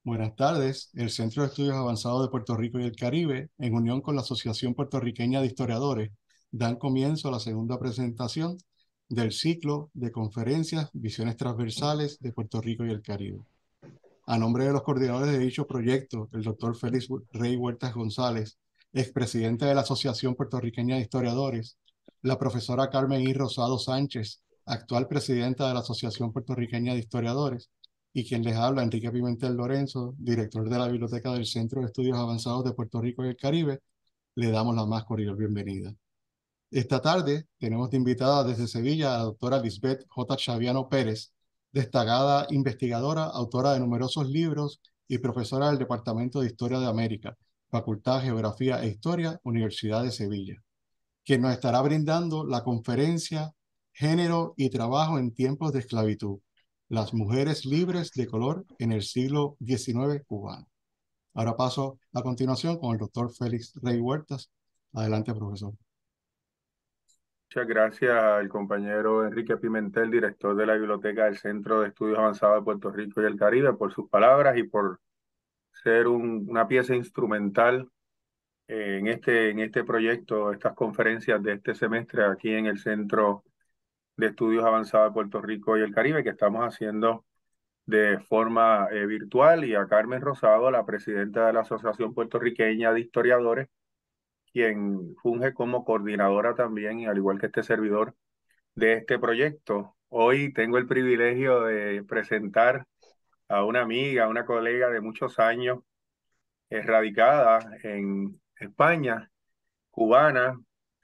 Buenas tardes. El Centro de Estudios Avanzados de Puerto Rico y el Caribe, en unión con la Asociación Puertorriqueña de Historiadores, dan comienzo a la segunda presentación del ciclo de conferencias Visiones Transversales de Puerto Rico y el Caribe. A nombre de los coordinadores de dicho proyecto, el doctor Félix Rey Huertas González, expresidente de la Asociación Puertorriqueña de Historiadores, la profesora Carmen I. Rosado Sánchez, actual presidenta de la Asociación Puertorriqueña de Historiadores, y quien les habla, Enrique Pimentel Lorenzo, director de la Biblioteca del Centro de Estudios Avanzados de Puerto Rico y el Caribe, le damos la más cordial bienvenida. Esta tarde tenemos de invitada desde Sevilla a la doctora Lisbeth J. Chaviano Pérez, destacada investigadora, autora de numerosos libros y profesora del Departamento de Historia de América, Facultad de Geografía e Historia, Universidad de Sevilla, quien nos estará brindando la conferencia Género y Trabajo en Tiempos de Esclavitud, las mujeres libres de color en el siglo XIX cubano. Ahora paso a continuación con el doctor Félix Rey Huertas. Adelante, profesor. Muchas gracias al compañero Enrique Pimentel, director de la Biblioteca del Centro de Estudios Avanzados de Puerto Rico y el Caribe, por sus palabras y por ser una pieza instrumental en este proyecto, estas conferencias de este semestre aquí en el Centro de Estudios Avanzados de Puerto Rico y el Caribe, que estamos haciendo de forma virtual, y a Carmen Rosado, la presidenta de la Asociación Puertorriqueña de Historiadores, quien funge como coordinadora también, al igual que este servidor, de este proyecto. Hoy tengo el privilegio de presentar a una amiga, una colega de muchos años, radicada en España, cubana,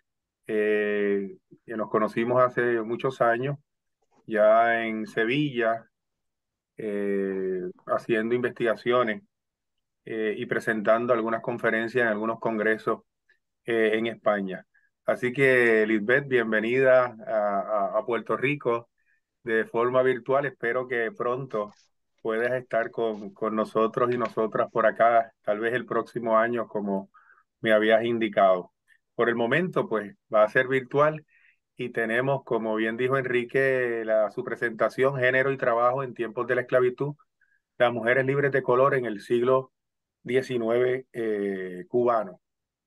que nos conocimos hace muchos años, ya en Sevilla, haciendo investigaciones y presentando algunas conferencias en algunos congresos en España. Así que, Lisbeth, bienvenida a Puerto Rico de forma virtual. Espero que pronto puedas estar con nosotros y nosotras por acá, tal vez el próximo año, como me habías indicado. Por el momento, pues va a ser virtual, y tenemos, como bien dijo Enrique, su presentación, Género y Trabajo en Tiempos de la Esclavitud, las mujeres libres de color en el siglo XIX cubano.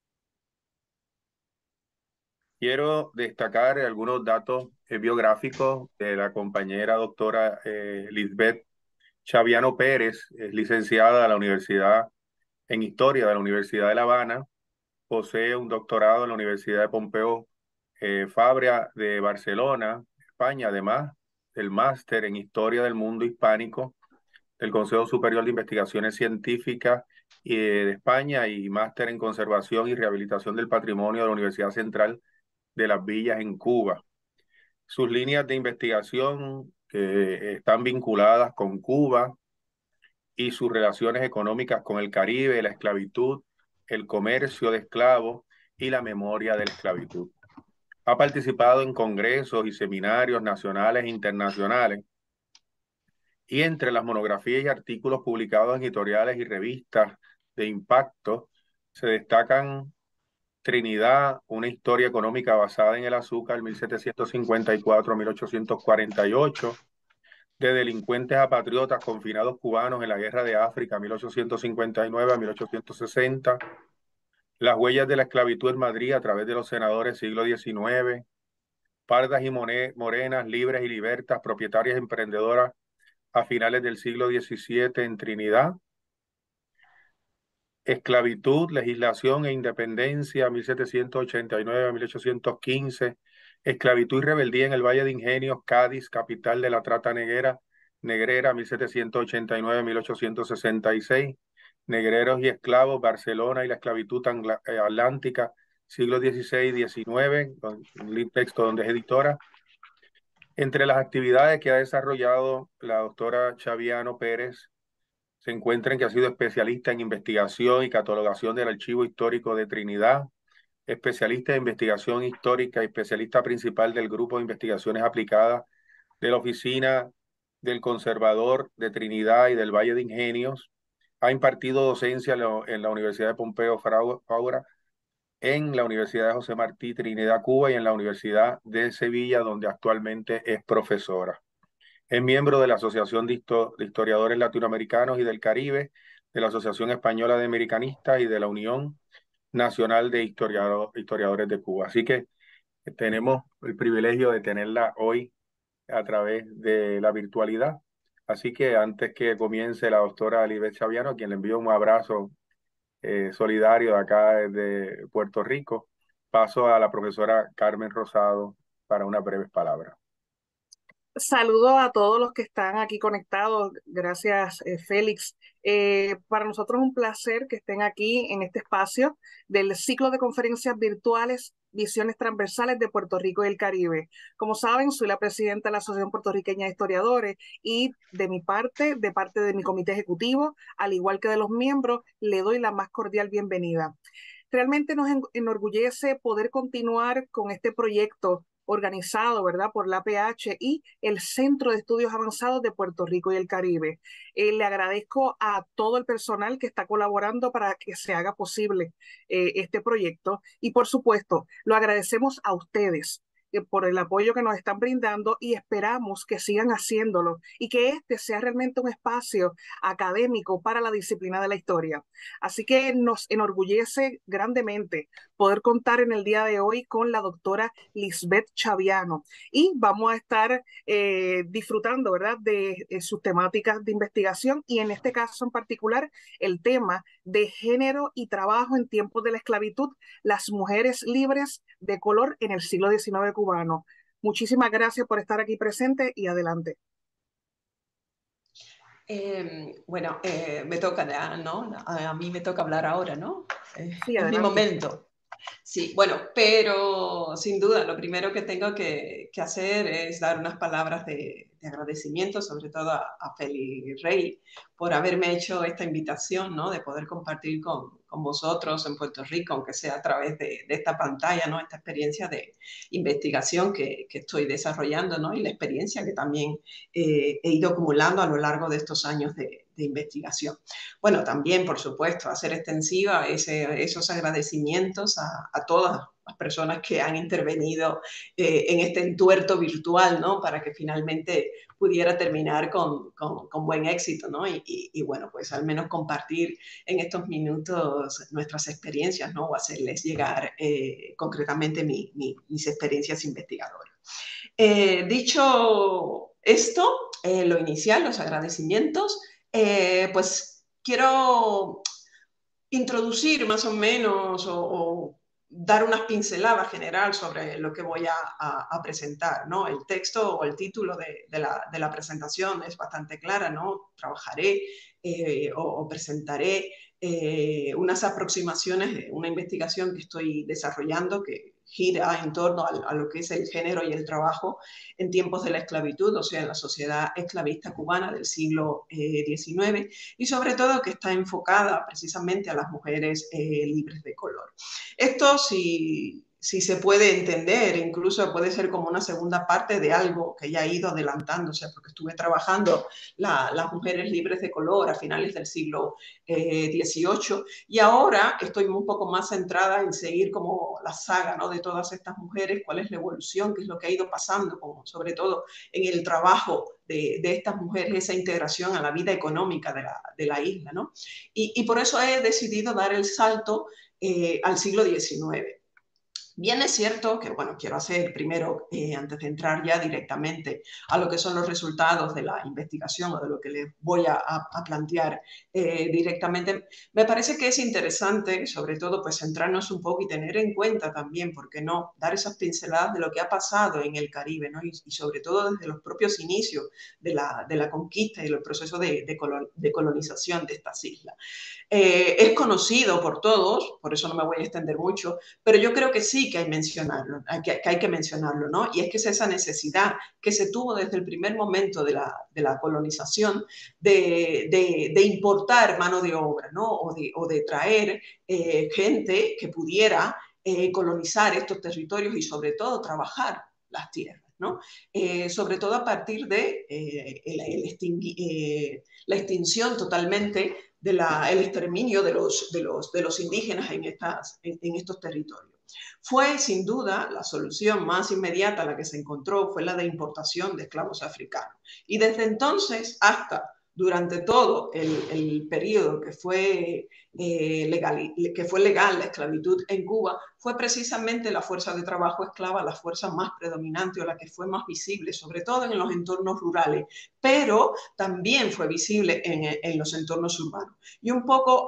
Quiero destacar algunos datos biográficos de la compañera doctora Lisbeth Chaviano Pérez. Es licenciada de la Universidad en Historia de la Universidad de La Habana, posee un doctorado en la Universidad de Pompeu Fabra de Barcelona, España, además del máster en Historia del Mundo Hispánico del Consejo Superior de Investigaciones Científicas de España, y máster en Conservación y Rehabilitación del Patrimonio de la Universidad Central de las Villas en Cuba. Sus líneas de investigación que están vinculadas con Cuba y sus relaciones económicas con el Caribe, la esclavitud, el comercio de esclavos y la memoria de la esclavitud. Ha participado en congresos y seminarios nacionales e internacionales, y entre las monografías y artículos publicados en editoriales y revistas de impacto se destacan Trinidad, una historia económica basada en el azúcar, 1754-1848, de delincuentes a patriotas confinados cubanos en la Guerra de África, 1859 a 1860, las huellas de la esclavitud en Madrid a través de los senadores, siglo XIX, pardas y morenas, libres y libertas, propietarias emprendedoras a finales del siglo XVII en Trinidad, esclavitud, legislación e independencia, 1789 a 1815, esclavitud y rebeldía en el Valle de Ingenios, Cádiz, capital de la trata negrera, 1789 a 1866, negreros y esclavos, Barcelona y la esclavitud atlántica, siglo XVI-XIX, un texto donde es editora. Entre las actividades que ha desarrollado la doctora Chaviano Pérez se encuentran que ha sido especialista en investigación y catalogación del Archivo Histórico de Trinidad, especialista en investigación histórica y especialista principal del Grupo de Investigaciones Aplicadas de la Oficina del Conservador de Trinidad y del Valle de Ingenios. Ha impartido docencia en la Universidad de Pompeu Fabra, en la Universidad de José Martí, Trinidad, Cuba, y en la Universidad de Sevilla, donde actualmente es profesora. Es miembro de la Asociación de Historiadores Latinoamericanos y del Caribe, de la Asociación Española de Americanistas y de la Unión Nacional de Historiadores de Cuba. Así que tenemos el privilegio de tenerla hoy a través de la virtualidad. Así que antes que comience la doctora Lisbeth Chaviano, a quien le envío un abrazo solidario de acá desde Puerto Rico, paso a la profesora Carmen Rosado para unas breves palabras. Saludo a todos los que están aquí conectados. Gracias, Félix. Para nosotros es un placer que estén aquí en este espacio del ciclo de conferencias virtuales Visiones Transversales de Puerto Rico y el Caribe. Como saben, soy la presidenta de la Asociación Puertorriqueña de Historiadores y de parte de mi comité ejecutivo, al igual que de los miembros, le doy la más cordial bienvenida. Realmente nos enorgullece poder continuar con este proyecto organizado, ¿verdad?, por la APH y el Centro de Estudios Avanzados de Puerto Rico y el Caribe. Le agradezco a todo el personal que está colaborando para que se haga posible este proyecto y, por supuesto, lo agradecemos a ustedes por el apoyo que nos están brindando y esperamos que sigan haciéndolo y que este sea realmente un espacio académico para la disciplina de la historia. Así que nos enorgullece grandemente poder contar en el día de hoy con la doctora Lisbeth Chaviano y vamos a estar disfrutando, ¿verdad?, de sus temáticas de investigación y en este caso en particular el tema de género y trabajo en tiempos de la esclavitud, las mujeres libres de color en el siglo XIX cubano. Muchísimas gracias por estar aquí presente y adelante. Me toca, ¿no? A mí me toca hablar ahora, ¿no? Sí, es mi adelante. momento. Sí, bueno, pero sin duda lo primero que tengo que hacer es dar unas palabras de agradecimiento, sobre todo a Feli Rey, por haberme hecho esta invitación, ¿no? De poder compartir con vosotros en Puerto Rico, aunque sea a través de esta pantalla, ¿no? Esta experiencia de investigación que estoy desarrollando, ¿no? Y la experiencia que también he ido acumulando a lo largo de estos años de investigación. Bueno, también, por supuesto, hacer extensiva esos agradecimientos a todas las personas que han intervenido en este entuerto virtual, ¿no? Para que finalmente pudiera terminar con buen éxito, ¿no? Y bueno, pues al menos compartir en estos minutos nuestras experiencias, ¿no? O hacerles llegar concretamente mis experiencias investigadoras. Dicho esto, lo inicial, los agradecimientos, pues quiero introducir más o menos o dar unas pinceladas general sobre lo que voy a presentar, ¿no? El texto o el título de la presentación es bastante clara, ¿no? Trabajaré o presentaré unas aproximaciones de una investigación que estoy desarrollando que gira en torno a lo que es el género y el trabajo en tiempos de la esclavitud, o sea, en la sociedad esclavista cubana del siglo XIX, y sobre todo que está enfocada precisamente a las mujeres libres de color. Esto, si se puede entender, incluso puede ser como una segunda parte de algo que ya ha ido adelantándose, porque estuve trabajando las mujeres libres de color a finales del siglo XVIII y ahora estoy un poco más centrada en seguir como la saga, ¿no? De todas estas mujeres, cuál es la evolución, qué es lo que ha ido pasando, como sobre todo en el trabajo de estas mujeres, esa integración a la vida económica de la isla, ¿no? Y por eso he decidido dar el salto al siglo XIX. Bien es cierto que, bueno, quiero hacer primero, antes de entrar ya directamente a lo que son los resultados de la investigación o de lo que les voy a plantear directamente, me parece que es interesante, sobre todo, pues centrarnos un poco y tener en cuenta también, ¿por qué no?, dar esas pinceladas de lo que ha pasado en el Caribe, ¿no? Y sobre todo desde los propios inicios de la conquista y el proceso de colonización de estas islas. Es conocido por todos, por eso no me voy a extender mucho, pero yo creo que sí que hay que mencionarlo, ¿no? Y es que es esa necesidad que se tuvo desde el primer momento de la colonización de importar mano de obra, ¿no? O de traer gente que pudiera colonizar estos territorios y sobre todo trabajar las tierras, ¿no? Sobre todo a partir de la extinción totalmente el exterminio de los indígenas en estos territorios. Fue sin duda la solución más inmediata a la que se encontró fue la de importación de esclavos africanos. Y desde entonces hasta durante todo el periodo que fue legal la esclavitud en Cuba, fue precisamente la fuerza de trabajo esclava la fuerza más predominante o la que fue más visible, sobre todo en los entornos rurales, pero también fue visible en los entornos urbanos. Y un poco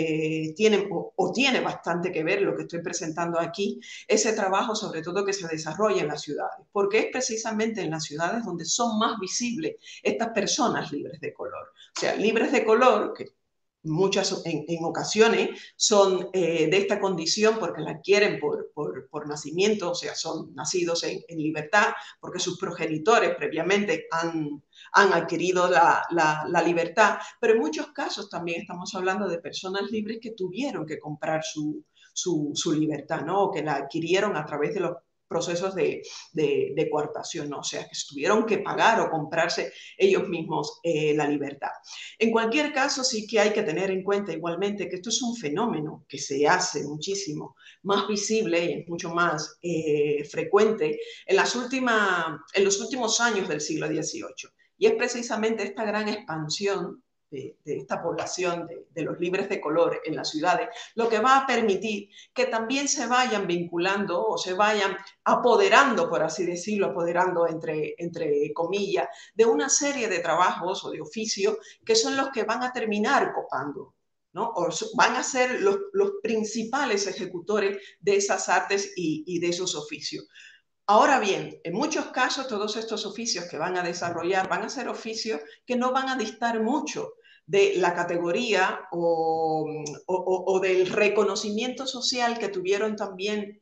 tiene bastante que ver lo que estoy presentando aquí, ese trabajo sobre todo que se desarrolla en las ciudades, porque es precisamente en las ciudades donde son más visibles estas personas libres de color. O sea, libres de color, que en ocasiones son de esta condición porque la adquieren por nacimiento, o sea, son nacidos en libertad, porque sus progenitores previamente han adquirido la libertad, pero en muchos casos también estamos hablando de personas libres que tuvieron que comprar su libertad, ¿no? O que la adquirieron a través de los procesos de coartación, ¿no? O sea, que tuvieron que pagar o comprarse ellos mismos la libertad. En cualquier caso, sí que hay que tener en cuenta igualmente que esto es un fenómeno que se hace muchísimo más visible y es mucho más frecuente en los últimos años del siglo XVIII. Y es precisamente esta gran expansión de esta población de los libres de color en las ciudades, lo que va a permitir que también se vayan vinculando o se vayan apoderando, por así decirlo, apoderando entre comillas, de una serie de trabajos o de oficios que son los que van a terminar copando, ¿no? O van a ser los principales ejecutores de esas artes y de esos oficios. Ahora bien, en muchos casos todos estos oficios que van a desarrollar van a ser oficios que no van a distar mucho de la categoría o del reconocimiento social que tuvieron también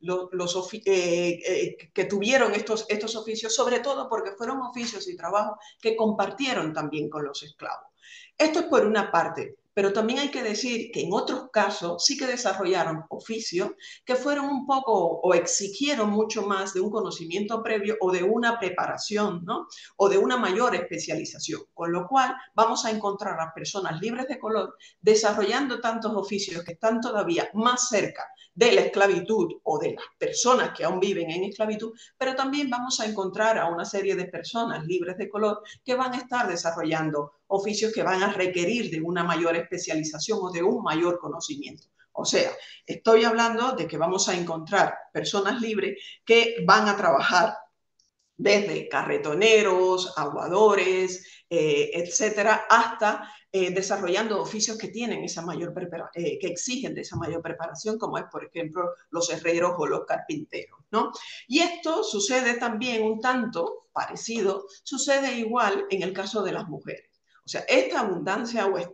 que tuvieron estos oficios, sobre todo porque fueron oficios y trabajos que compartieron también con los esclavos. Esto es por una parte, pero también hay que decir que en otros casos sí que desarrollaron oficios que fueron un poco o exigieron mucho más de un conocimiento previo o de una preparación, ¿no? O de una mayor especialización, con lo cual vamos a encontrar a personas libres de color desarrollando tantos oficios que están todavía más cerca de la esclavitud o de las personas que aún viven en esclavitud, pero también vamos a encontrar a una serie de personas libres de color que van a estar desarrollando oficios que van a requerir de una mayor especialización o de un mayor conocimiento. O sea, estoy hablando de que vamos a encontrar personas libres que van a trabajar desde carretoneros, aguadores, etcétera, hasta desarrollando oficios que tienen esa mayor que exigen de esa mayor preparación, como es, por ejemplo, los herreros o los carpinteros, ¿no? Y esto sucede también un tanto parecido, sucede igual en el caso de las mujeres. O sea, esta abundancia o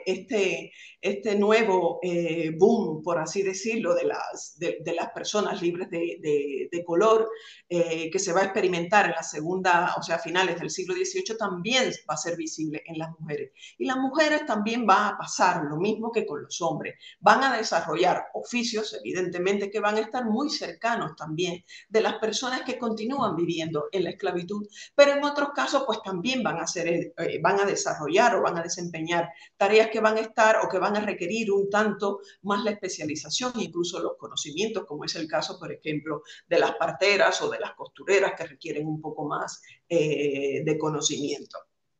este nuevo boom, por así decirlo, de las personas libres de color que se va a experimentar en la segunda, o sea, a finales del siglo XVIII, también va a ser visible en las mujeres. Y las mujeres también va a pasar lo mismo que con los hombres. Van a desarrollar oficios, evidentemente, que van a estar muy cercanos también de las personas que continúan viviendo en la esclavitud, pero en otros casos, pues también van a desarrollar o van a desempeñar tareas que van a estar o que van a requerir un tanto más la especialización, incluso los conocimientos, como es el caso, por ejemplo, de las parteras o de las costureras que requieren un poco más de conocimiento.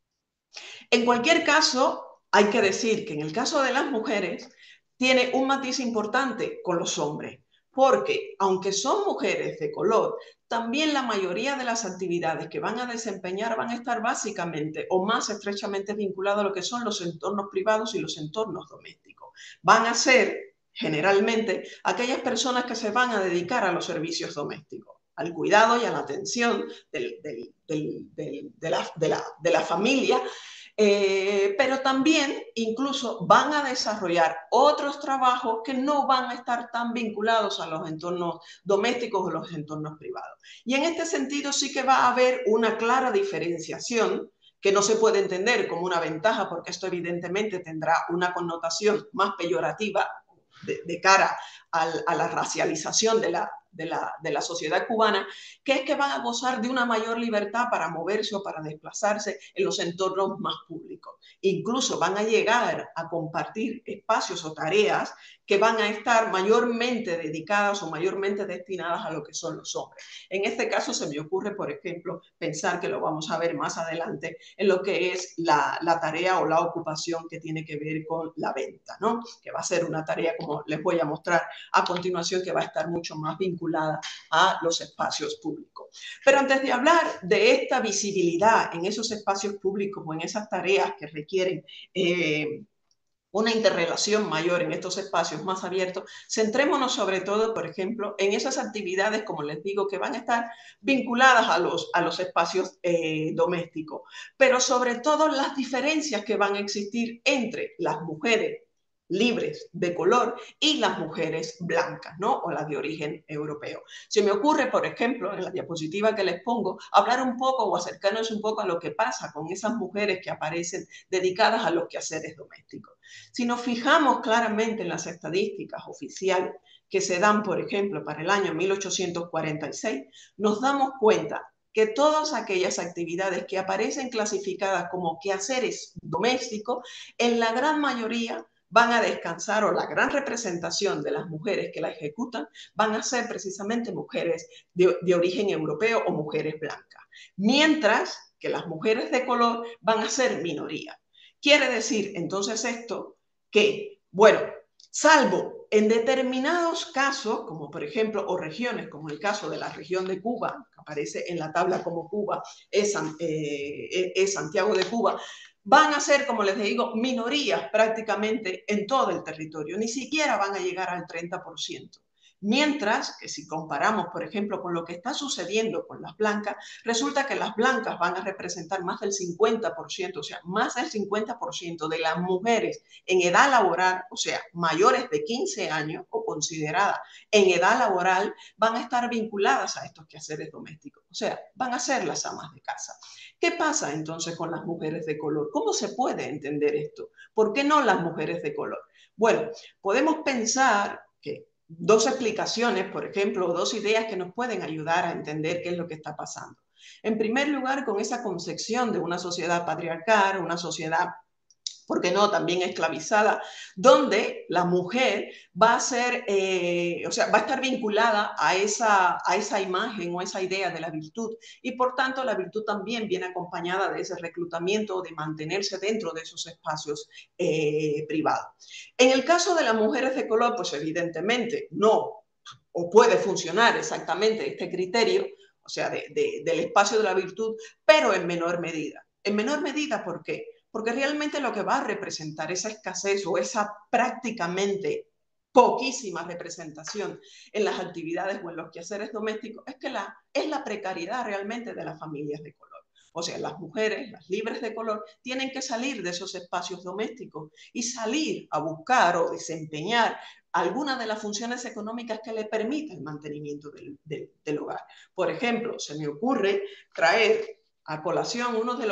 En cualquier caso, hay que decir que en el caso de las mujeres tiene un matiz importante con los hombres, porque aunque son mujeres de color, también la mayoría de las actividades que van a desempeñar van a estar básicamente o más estrechamente vinculadas a lo que son los entornos privados y los entornos domésticos. Van a ser generalmente aquellas personas que se van a dedicar a los servicios domésticos, al cuidado y a la atención de la familia, pero también incluso van a desarrollar otros trabajos que no van a estar tan vinculados a los entornos domésticos o los entornos privados. Y en este sentido sí que va a haber una clara diferenciación que no se puede entender como una ventaja, porque esto evidentemente tendrá una connotación más peyorativa de cara a la racialización de de la sociedad cubana, que es que van a gozar de una mayor libertad para moverse o para desplazarse en los entornos más públicos. Incluso van a llegar a compartir espacios o tareas que van a estar mayormente dedicadas o mayormente destinadas a lo que son los hombres. En este caso se me ocurre, por ejemplo, pensar, que lo vamos a ver más adelante, en lo que es la tarea o la ocupación que tiene que ver con la venta, ¿no? Que va a ser una tarea, como les voy a mostrar a continuación, que va a estar mucho más vinculada a los espacios públicos. Pero antes de hablar de esta visibilidad en esos espacios públicos o en esas tareas que requieren una interrelación mayor en estos espacios más abiertos, centrémonos sobre todo, por ejemplo, en esas actividades, como les digo, que van a estar vinculadas a los espacios domésticos, pero sobre todo las diferencias que van a existir entre las mujeres libres de color y las mujeres blancas, ¿no? O las de origen europeo. Se me ocurre, por ejemplo, en la diapositiva que les pongo, hablar un poco o acercarnos un poco a lo que pasa con esas mujeres que aparecen dedicadas a los quehaceres domésticos. Si nos fijamos claramente en las estadísticas oficiales que se dan, por ejemplo, para el año 1846, nos damos cuenta que todas aquellas actividades que aparecen clasificadas como quehaceres domésticos, en la gran mayoría van a descansar, o la gran representación de las mujeres que la ejecutan van a ser precisamente mujeres de origen europeo o mujeres blancas, mientras que las mujeres de color van a ser minoría. Quiere decir entonces esto que, bueno, salvo en determinados casos, como por ejemplo, o regiones, como el caso de la región de Cuba, que aparece en la tabla como Cuba, es Santiago de Cuba, van a ser, como les digo, minorías prácticamente en todo el territorio, ni siquiera van a llegar al 30%. Mientras que si comparamos, por ejemplo, con lo que está sucediendo con las blancas, resulta que las blancas van a representar más del 50%, o sea, más del 50% de las mujeres en edad laboral, o sea, mayores de 15 años o consideradas en edad laboral, van a estar vinculadas a estos quehaceres domésticos, o sea, van a ser las amas de casa. ¿Qué pasa entonces con las mujeres de color? ¿Cómo se puede entender esto? ¿Por qué no las mujeres de color? Bueno, podemos pensar que dos explicaciones, por ejemplo, o dos ideas que nos pueden ayudar a entender qué es lo que está pasando. En primer lugar, con esa concepción de una sociedad patriarcal, una sociedad, ¿por qué no?, también esclavizada, donde la mujer va a ser, o sea, va a estar vinculada a esa imagen o a esa idea de la virtud, y por tanto la virtud también viene acompañada de ese reclutamiento, de mantenerse dentro de esos espacios privados. En el caso de las mujeres de color, pues evidentemente no, o puede funcionar exactamente este criterio, o sea, del espacio de la virtud, pero en menor medida. En menor medida, ¿por qué? Porque realmente lo que va a representar esa escasez o esa prácticamente poquísima representación en las actividades o en los quehaceres domésticos es la precariedad realmente de las familias de color. O sea, las mujeres, las libres de color, tienen que salir de esos espacios domésticos y salir a buscar o desempeñar algunas de las funciones económicas que le permitan el mantenimiento del hogar. Por ejemplo, se me ocurre traer a colación uno de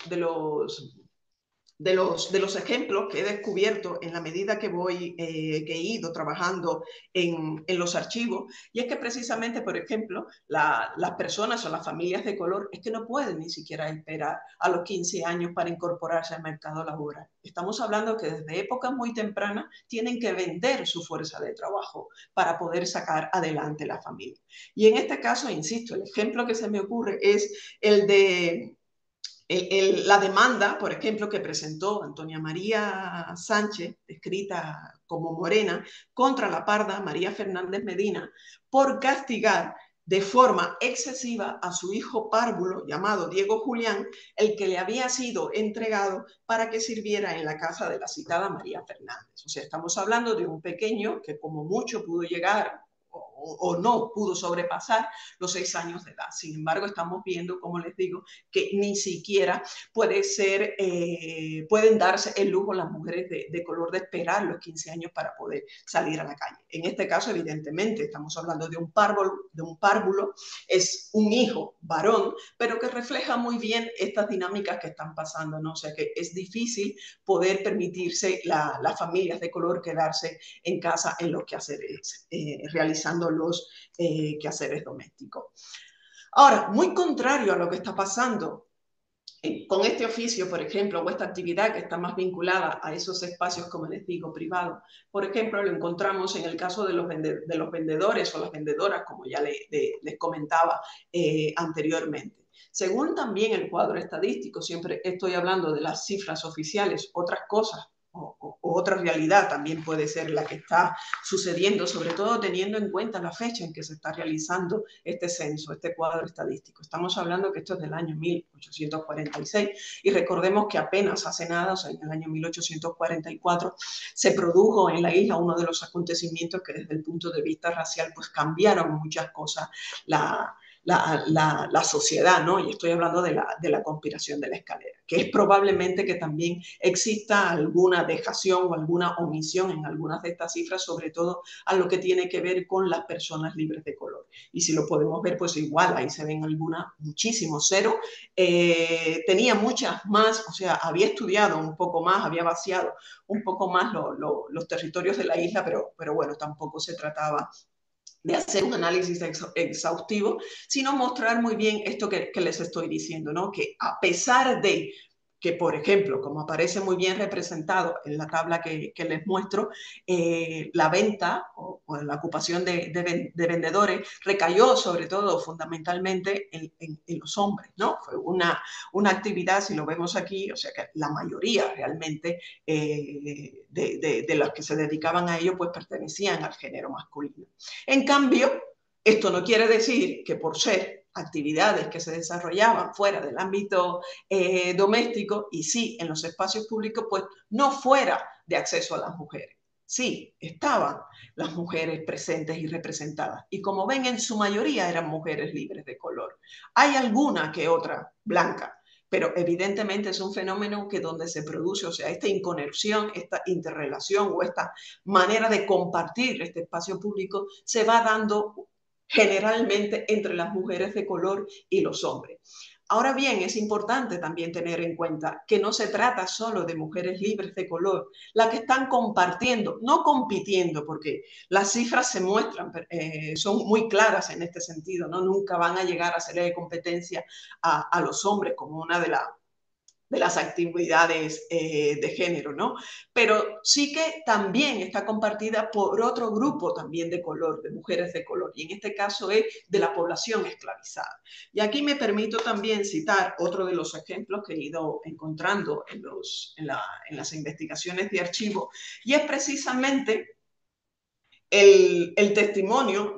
los ejemplos que he descubierto en la medida que que he ido trabajando en los archivos, y es que precisamente, por ejemplo, las personas o las familias de color es que no pueden ni siquiera esperar a los 15 años para incorporarse al mercado laboral. Estamos hablando que desde épocas muy tempranas tienen que vender su fuerza de trabajo para poder sacar adelante la familia. Y en este caso, insisto, el ejemplo que se me ocurre es el de la demanda, por ejemplo, que presentó Antonia María Sánchez, descrita como Morena, contra la parda María Fernández Medina, por castigar de forma excesiva a su hijo párvulo llamado Diego Julián, el que le había sido entregado para que sirviera en la casa de la citada María Fernández. O sea, estamos hablando de un pequeño que como mucho pudo llegar o no pudo sobrepasar los 6 años de edad. Sin embargo, estamos viendo, como les digo, que ni siquiera pueden darse el lujo las mujeres de color de esperar los 15 años para poder salir a la calle. En este caso, evidentemente, estamos hablando de un párvulo, es un hijo varón, pero que refleja muy bien estas dinámicas que están pasando, ¿no? O sea que es difícil poder permitirse las familias de color quedarse en casa en los quehaceres, realizando los quehaceres domésticos. Ahora, muy contrario a lo que está pasando con este oficio, por ejemplo, o esta actividad que está más vinculada a esos espacios, como les digo, privados. Por ejemplo, lo encontramos en el caso de los vendedores o las vendedoras, como ya les comentaba anteriormente. Según también el cuadro estadístico, siempre estoy hablando de las cifras oficiales, otras cosas o otra realidad también puede ser la que está sucediendo, sobre todo teniendo en cuenta la fecha en que se está realizando este censo, este cuadro estadístico. Estamos hablando que esto es del año 1846 y recordemos que apenas hace nada, o sea, en el año 1844, se produjo en la isla uno de los acontecimientos que desde el punto de vista racial pues cambiaron muchas cosas la sociedad, ¿no? Y estoy hablando de la conspiración de la escalera, que es probablemente que también exista alguna dejación o alguna omisión en algunas de estas cifras, sobre todo a lo que tiene que ver con las personas libres de color. Y si lo podemos ver, pues igual, ahí se ven algunas, muchísimo, cero. Tenía muchas más, o sea, había estudiado un poco más, había vaciado un poco más los territorios de la isla, pero bueno, tampoco se trataba de hacer un análisis exhaustivo, sino mostrar muy bien esto que les estoy diciendo, ¿no? Que a pesar de que, por ejemplo, como aparece muy bien representado en la tabla que les muestro, la venta o la ocupación de vendedores recayó sobre todo fundamentalmente en los hombres, ¿no? Fue una actividad, si lo vemos aquí, o sea que la mayoría realmente de los que se dedicaban a ello pues pertenecían al género masculino. En cambio, esto no quiere decir que por ser actividades que se desarrollaban fuera del ámbito doméstico y sí en los espacios públicos, pues no fuera de acceso a las mujeres. Sí, estaban las mujeres presentes y representadas. Y como ven, en su mayoría eran mujeres libres de color. Hay alguna que otra blanca, pero evidentemente es un fenómeno que donde se produce, o sea, esta inconexión, esta interrelación o esta manera de compartir este espacio público se va dando generalmente entre las mujeres de color y los hombres. Ahora bien, es importante también tener en cuenta que no se trata solo de mujeres libres de color, las que están compartiendo, no compitiendo, porque las cifras se muestran, son muy claras en este sentido, ¿no? Nunca van a llegar a hacerle competencia a los hombres como una de las actividades de género, ¿no? Pero sí que también está compartida por otro grupo también de color, de mujeres de color, y en este caso es de la población esclavizada. Y aquí me permito también citar otro de los ejemplos que he ido encontrando en las investigaciones de archivo, y es precisamente el testimonio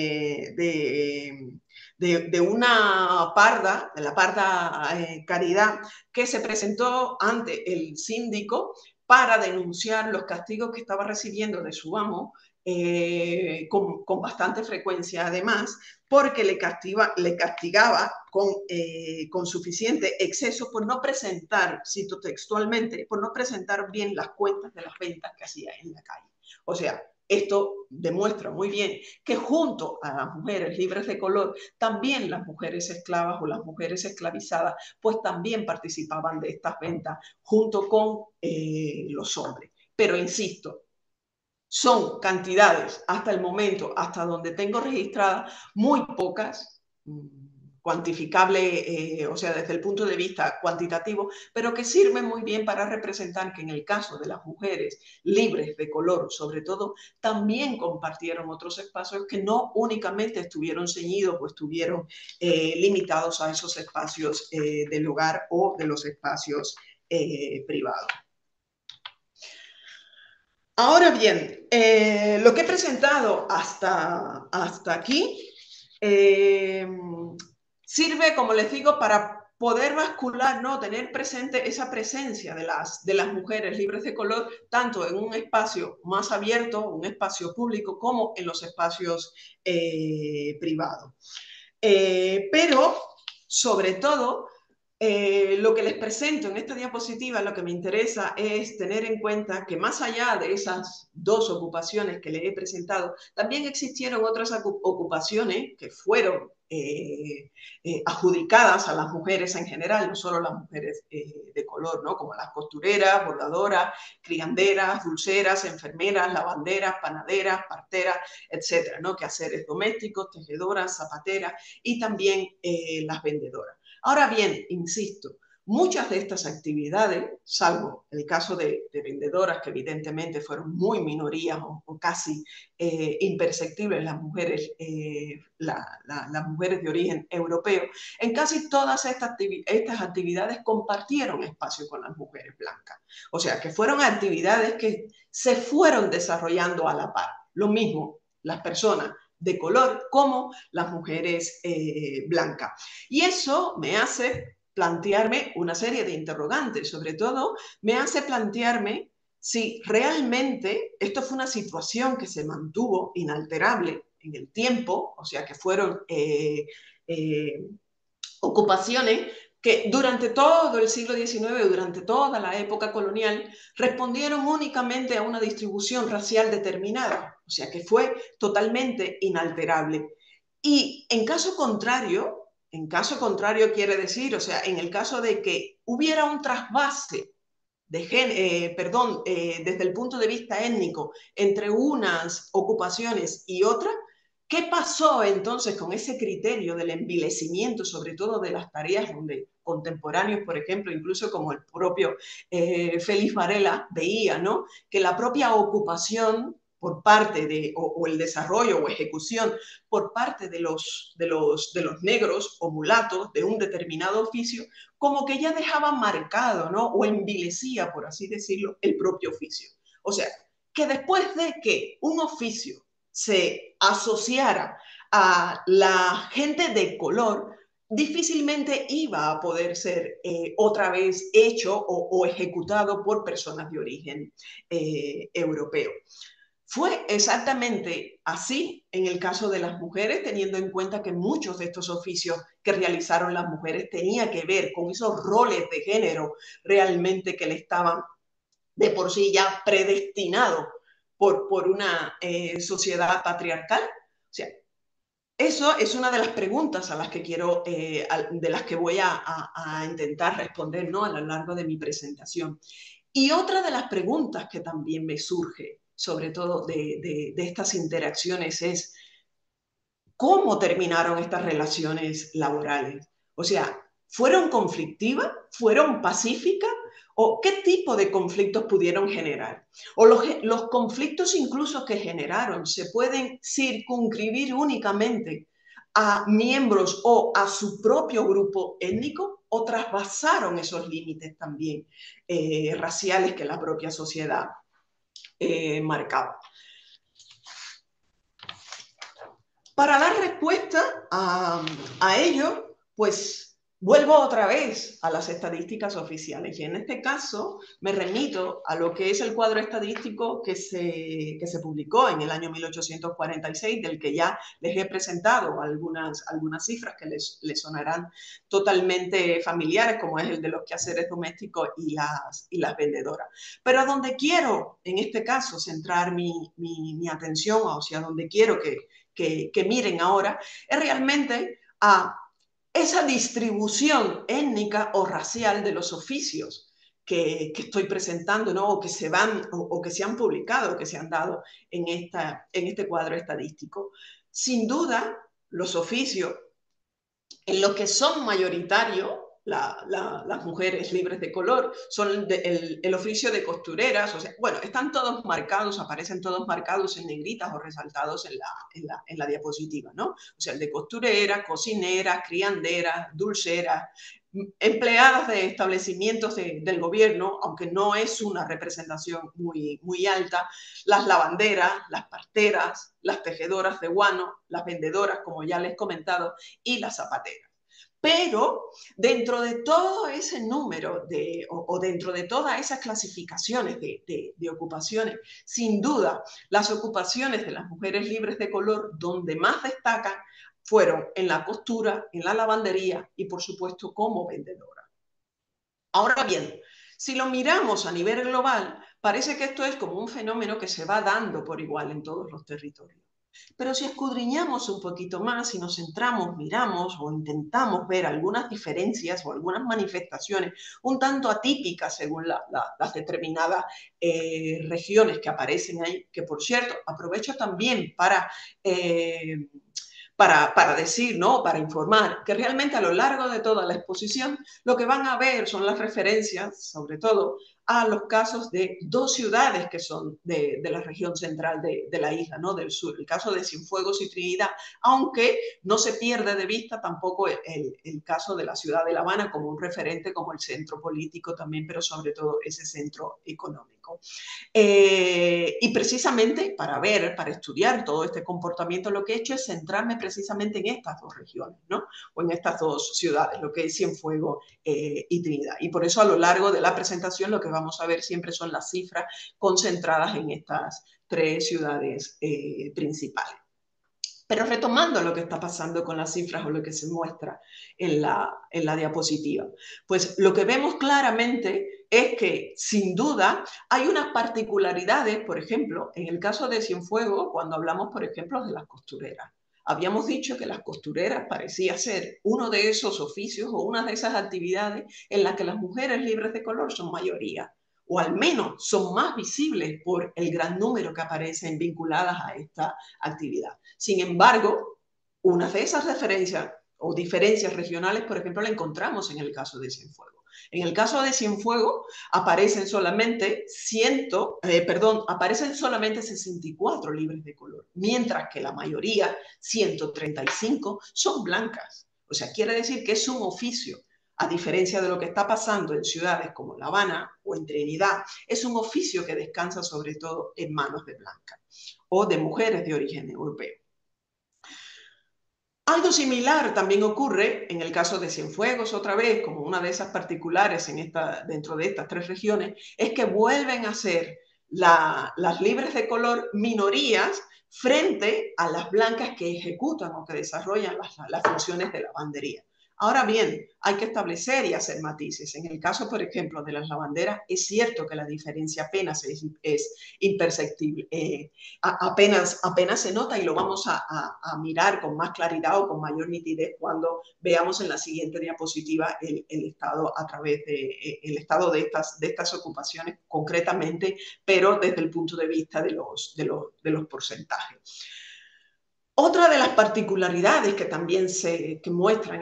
de una parda, de la parda Caridad, que se presentó ante el síndico para denunciar los castigos que estaba recibiendo de su amo, con bastante frecuencia además, porque le castigaba con suficiente exceso por no presentar, cito textualmente, por no presentar bien las cuentas de las ventas que hacía en la calle. O sea, esto demuestra muy bien que junto a las mujeres libres de color, también las mujeres esclavas o las mujeres esclavizadas, pues también participaban de estas ventas junto con los hombres. Pero insisto, son cantidades hasta el momento, hasta donde tengo registradas, muy pocas, cuantificable, o sea, desde el punto de vista cuantitativo, pero que sirven muy bien para representar que en el caso de las mujeres libres de color, sobre todo, también compartieron otros espacios que no únicamente estuvieron ceñidos o estuvieron limitados a esos espacios del hogar o de los espacios privados. Ahora bien, lo que he presentado hasta aquí sirve, como les digo, para poder bascular, ¿no? Tener presente esa presencia de las mujeres libres de color, tanto en un espacio más abierto, un espacio público, como en los espacios privados. Pero, sobre todo, lo que les presento en esta diapositiva, lo que me interesa es tener en cuenta que más allá de esas dos ocupaciones que les he presentado, también existieron otras ocupaciones que fueron adjudicadas a las mujeres en general, no solo las mujeres de color, ¿no? Como las costureras, bordadoras, crianderas, dulceras, enfermeras, lavanderas, panaderas, parteras, etcétera, ¿no? Quehaceres domésticos, tejedoras, zapateras y también las vendedoras. Ahora bien, insisto, muchas de estas actividades, salvo el caso de vendedoras, que evidentemente fueron muy minorías o casi imperceptibles las mujeres de origen europeo, en casi todas estas actividades compartieron espacio con las mujeres blancas. O sea, que fueron actividades que se fueron desarrollando a la par. Lo mismo las personas de color como las mujeres blancas. Y eso me hace plantearme una serie de interrogantes, sobre todo me hace plantearme si realmente esto fue una situación que se mantuvo inalterable en el tiempo, o sea que fueron ocupaciones que durante todo el siglo XIX, durante toda la época colonial, respondieron únicamente a una distribución racial determinada, o sea que fue totalmente inalterable. Y en caso contrario quiere decir, o sea, en el caso de que hubiera un trasvase desde el punto de vista étnico entre unas ocupaciones y otras, ¿qué pasó entonces con ese criterio del envilecimiento, sobre todo de las tareas donde contemporáneos, por ejemplo, incluso como el propio Félix Varela veía, ¿no? Que la propia ocupación por parte de, o el desarrollo o ejecución por parte de los negros o mulatos de un determinado oficio, como que ya dejaba marcado, ¿no? O envilecía, por así decirlo, el propio oficio. O sea, que después de que un oficio se asociara a la gente de color, difícilmente iba a poder ser otra vez hecho o ejecutado por personas de origen europeo. Fue exactamente así en el caso de las mujeres, teniendo en cuenta que muchos de estos oficios que realizaron las mujeres tenían que ver con esos roles de género realmente que le estaban de por sí ya predestinados por una sociedad patriarcal. O sea, eso es una de las preguntas a las que quiero, de las que voy a intentar responder, ¿no? A lo largo de mi presentación. Y otra de las preguntas que también me surge, sobre todo de estas interacciones, es ¿cómo terminaron estas relaciones laborales? O sea, ¿fueron conflictivas? ¿Fueron pacíficas? ¿O qué tipo de conflictos pudieron generar? ¿O los conflictos incluso que generaron se pueden circunscribir únicamente a miembros o a su propio grupo étnico? ¿O trasvasaron esos límites también raciales que la propia sociedad marcaba? Para dar respuesta a ello, pues vuelvo otra vez a las estadísticas oficiales y en este caso me remito a lo que es el cuadro estadístico que se publicó en el año 1846, del que ya les he presentado algunas cifras que les sonarán totalmente familiares, como es el de los quehaceres domésticos y las vendedoras. Pero a donde quiero, en este caso, centrar mi atención, o sea, donde quiero que miren ahora, es realmente a esa distribución étnica o racial de los oficios que estoy presentando, ¿no? O que se han publicado, o que se han dado en este cuadro estadístico. Sin duda, los oficios en los que son mayoritarios las mujeres libres de color, son el oficio de costureras, o sea, bueno, están todos marcados, aparecen todos marcados en negritas o resaltados en la diapositiva, ¿no? O sea, el de costureras, cocineras, crianderas, dulceras, empleadas de establecimientos del gobierno, aunque no es una representación muy alta, las lavanderas, las parteras, las tejedoras de guano, las vendedoras, como ya les he comentado, y las zapateras. Pero dentro de todo ese número o dentro de todas esas clasificaciones de ocupaciones, sin duda, las ocupaciones de las mujeres libres de color donde más destacan fueron en la costura, en la lavandería y, por supuesto, como vendedora. Ahora bien, si lo miramos a nivel global, parece que esto es como un fenómeno que se va dando por igual en todos los territorios. Pero si escudriñamos un poquito más y nos centramos, miramos o intentamos ver algunas diferencias o algunas manifestaciones un tanto atípicas según las determinadas regiones que aparecen ahí, que por cierto, aprovecho también para decir, ¿no? Para informar que realmente a lo largo de toda la exposición lo que van a ver son las referencias, sobre todo, a los casos de dos ciudades que son de la región central de la isla, ¿no? Del sur, el caso de Cienfuegos y Trinidad, aunque no se pierde de vista tampoco el caso de la ciudad de La Habana como un referente, como el centro político también, pero sobre todo ese centro económico. Y precisamente para estudiar todo este comportamiento, lo que he hecho es centrarme precisamente en estas dos regiones, ¿no? O en estas dos ciudades, lo que es Cienfuegos y Trinidad. Y por eso a lo largo de la presentación lo que vamos a ver siempre son las cifras concentradas en estas tres ciudades principales. Pero retomando lo que está pasando con las cifras o lo que se muestra en la diapositiva, pues lo que vemos claramente es que, sin duda, hay unas particularidades, por ejemplo, en el caso de Cienfuegos, cuando hablamos, por ejemplo, de las costureras. Habíamos dicho que las costureras parecía ser uno de esos oficios o una de esas actividades en las que las mujeres libres de color son mayoría, o al menos son más visibles por el gran número que aparecen vinculadas a esta actividad. Sin embargo, una de esas referencias o diferencias regionales, por ejemplo, la encontramos en el caso de Cienfuegos. En el caso de Cienfuegos aparecen solamente 64 libres de color, mientras que la mayoría, 135, son blancas. O sea, quiere decir que es un oficio, a diferencia de lo que está pasando en ciudades como La Habana o en Trinidad, es un oficio que descansa sobre todo en manos de blancas o de mujeres de origen europeo. Algo similar también ocurre en el caso de Cienfuegos, otra vez, como una de esas particulares dentro de estas tres regiones, es que vuelven a ser las libres de color minorías frente a las blancas que ejecutan o que desarrollan las funciones de lavandería. Ahora bien, hay que establecer y hacer matices. En el caso, por ejemplo, de las lavanderas, es cierto que la diferencia apenas es imperceptible. Apenas se nota y lo vamos a mirar con más claridad o con mayor nitidez cuando veamos en la siguiente diapositiva el estado a través de el estado de estas ocupaciones concretamente, pero desde el punto de vista de los porcentajes. Otra de las particularidades que también que muestran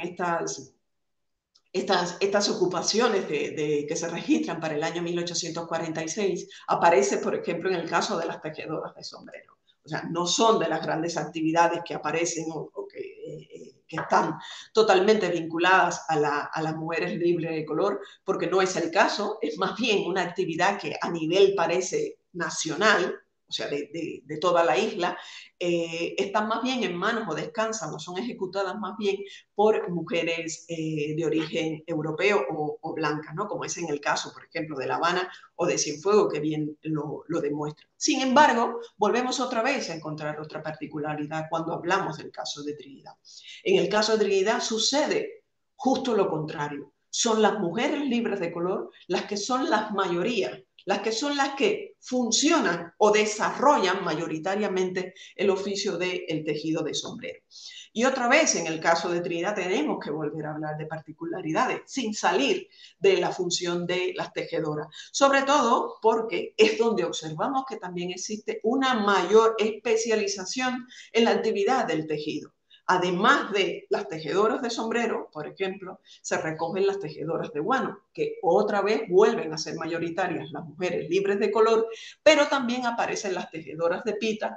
estas ocupaciones que se registran para el año 1846 aparece, por ejemplo, en el caso de las tejedoras de sombrero. O sea, no son de las grandes actividades que aparecen o que están totalmente vinculadas a las mujeres libres de color, porque no es el caso, es más bien una actividad que a nivel parece nacional, o sea, de toda la isla, están más bien en manos o descansan o son ejecutadas más bien por mujeres de origen europeo o blancas, ¿no? Como es en el caso, por ejemplo, de La Habana o de Cienfuegos, que bien lo demuestra. Sin embargo, volvemos otra vez a encontrar otra particularidad cuando hablamos del caso de Trinidad. En el caso de Trinidad sucede justo lo contrario. Son las mujeres libres de color las que son las mayorías, las que son las que funcionan o desarrollan mayoritariamente el oficio del tejido de sombrero. Y otra vez, en el caso de Trinidad, tenemos que volver a hablar de particularidades sin salir de la función de las tejedoras, sobre todo porque es donde observamos que también existe una mayor especialización en la actividad del tejido. Además de las tejedoras de sombrero, por ejemplo, se recogen las tejedoras de guano, que otra vez vuelven a ser mayoritarias las mujeres libres de color, pero también aparecen las tejedoras de pita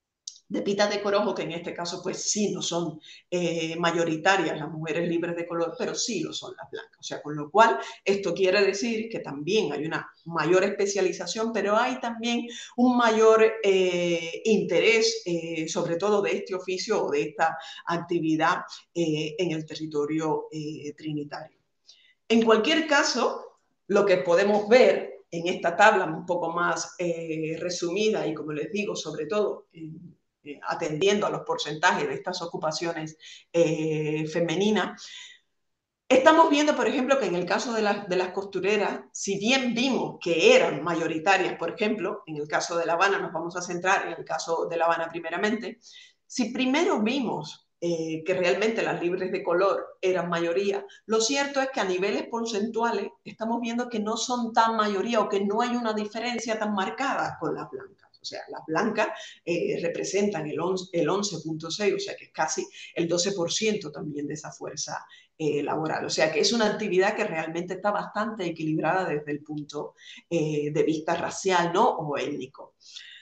de corojo, que en este caso pues sí no son mayoritarias las mujeres libres de color, pero sí lo son las blancas. O sea, con lo cual esto quiere decir que también hay una mayor especialización, pero hay también un mayor interés, sobre todo de este oficio o de esta actividad en el territorio trinitario. En cualquier caso, lo que podemos ver en esta tabla un poco más resumida y, como les digo, sobre todo atendiendo a los porcentajes de estas ocupaciones femeninas, estamos viendo, por ejemplo, que en el caso de las costureras, si bien vimos que eran mayoritarias, por ejemplo, en el caso de La Habana, nos vamos a centrar en el caso de La Habana primeramente, si primero vimos que realmente las libres de color eran mayoría, lo cierto es que a niveles porcentuales estamos viendo que no son tan mayoría o que no hay una diferencia tan marcada con las blancas. O sea, las blancas representan el 11.6, o sea que es casi el 12% también de esa fuerza laboral. O sea que es una actividad que realmente está bastante equilibrada desde el punto de vista racial, ¿no? O étnico.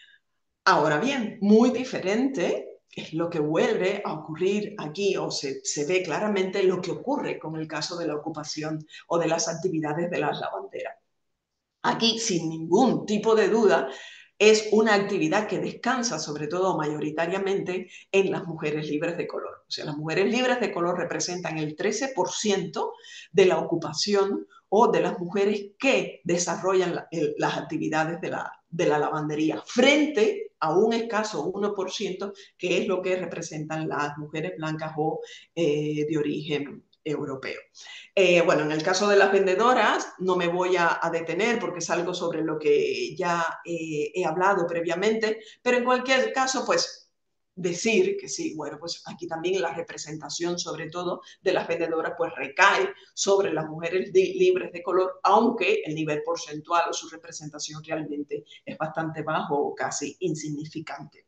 Ahora bien, muy diferente es lo que vuelve a ocurrir aquí, o se ve claramente lo que ocurre con el caso de la ocupación o de las actividades de las lavanderas. Aquí, sin ningún tipo de duda, es una actividad que descansa, sobre todo mayoritariamente, en las mujeres libres de color. O sea, las mujeres libres de color representan el 13% de la ocupación o de las mujeres que desarrollan las actividades de la lavandería, frente a un escaso 1%, que es lo que representan las mujeres blancas o de origen europeo. Bueno, en el caso de las vendedoras no me voy a detener porque es algo sobre lo que ya he hablado previamente, pero en cualquier caso, pues decir que sí, bueno, pues aquí también la representación sobre todo de las vendedoras pues recae sobre las mujeres libres de color, aunque el nivel porcentual o su representación realmente es bastante bajo o casi insignificante.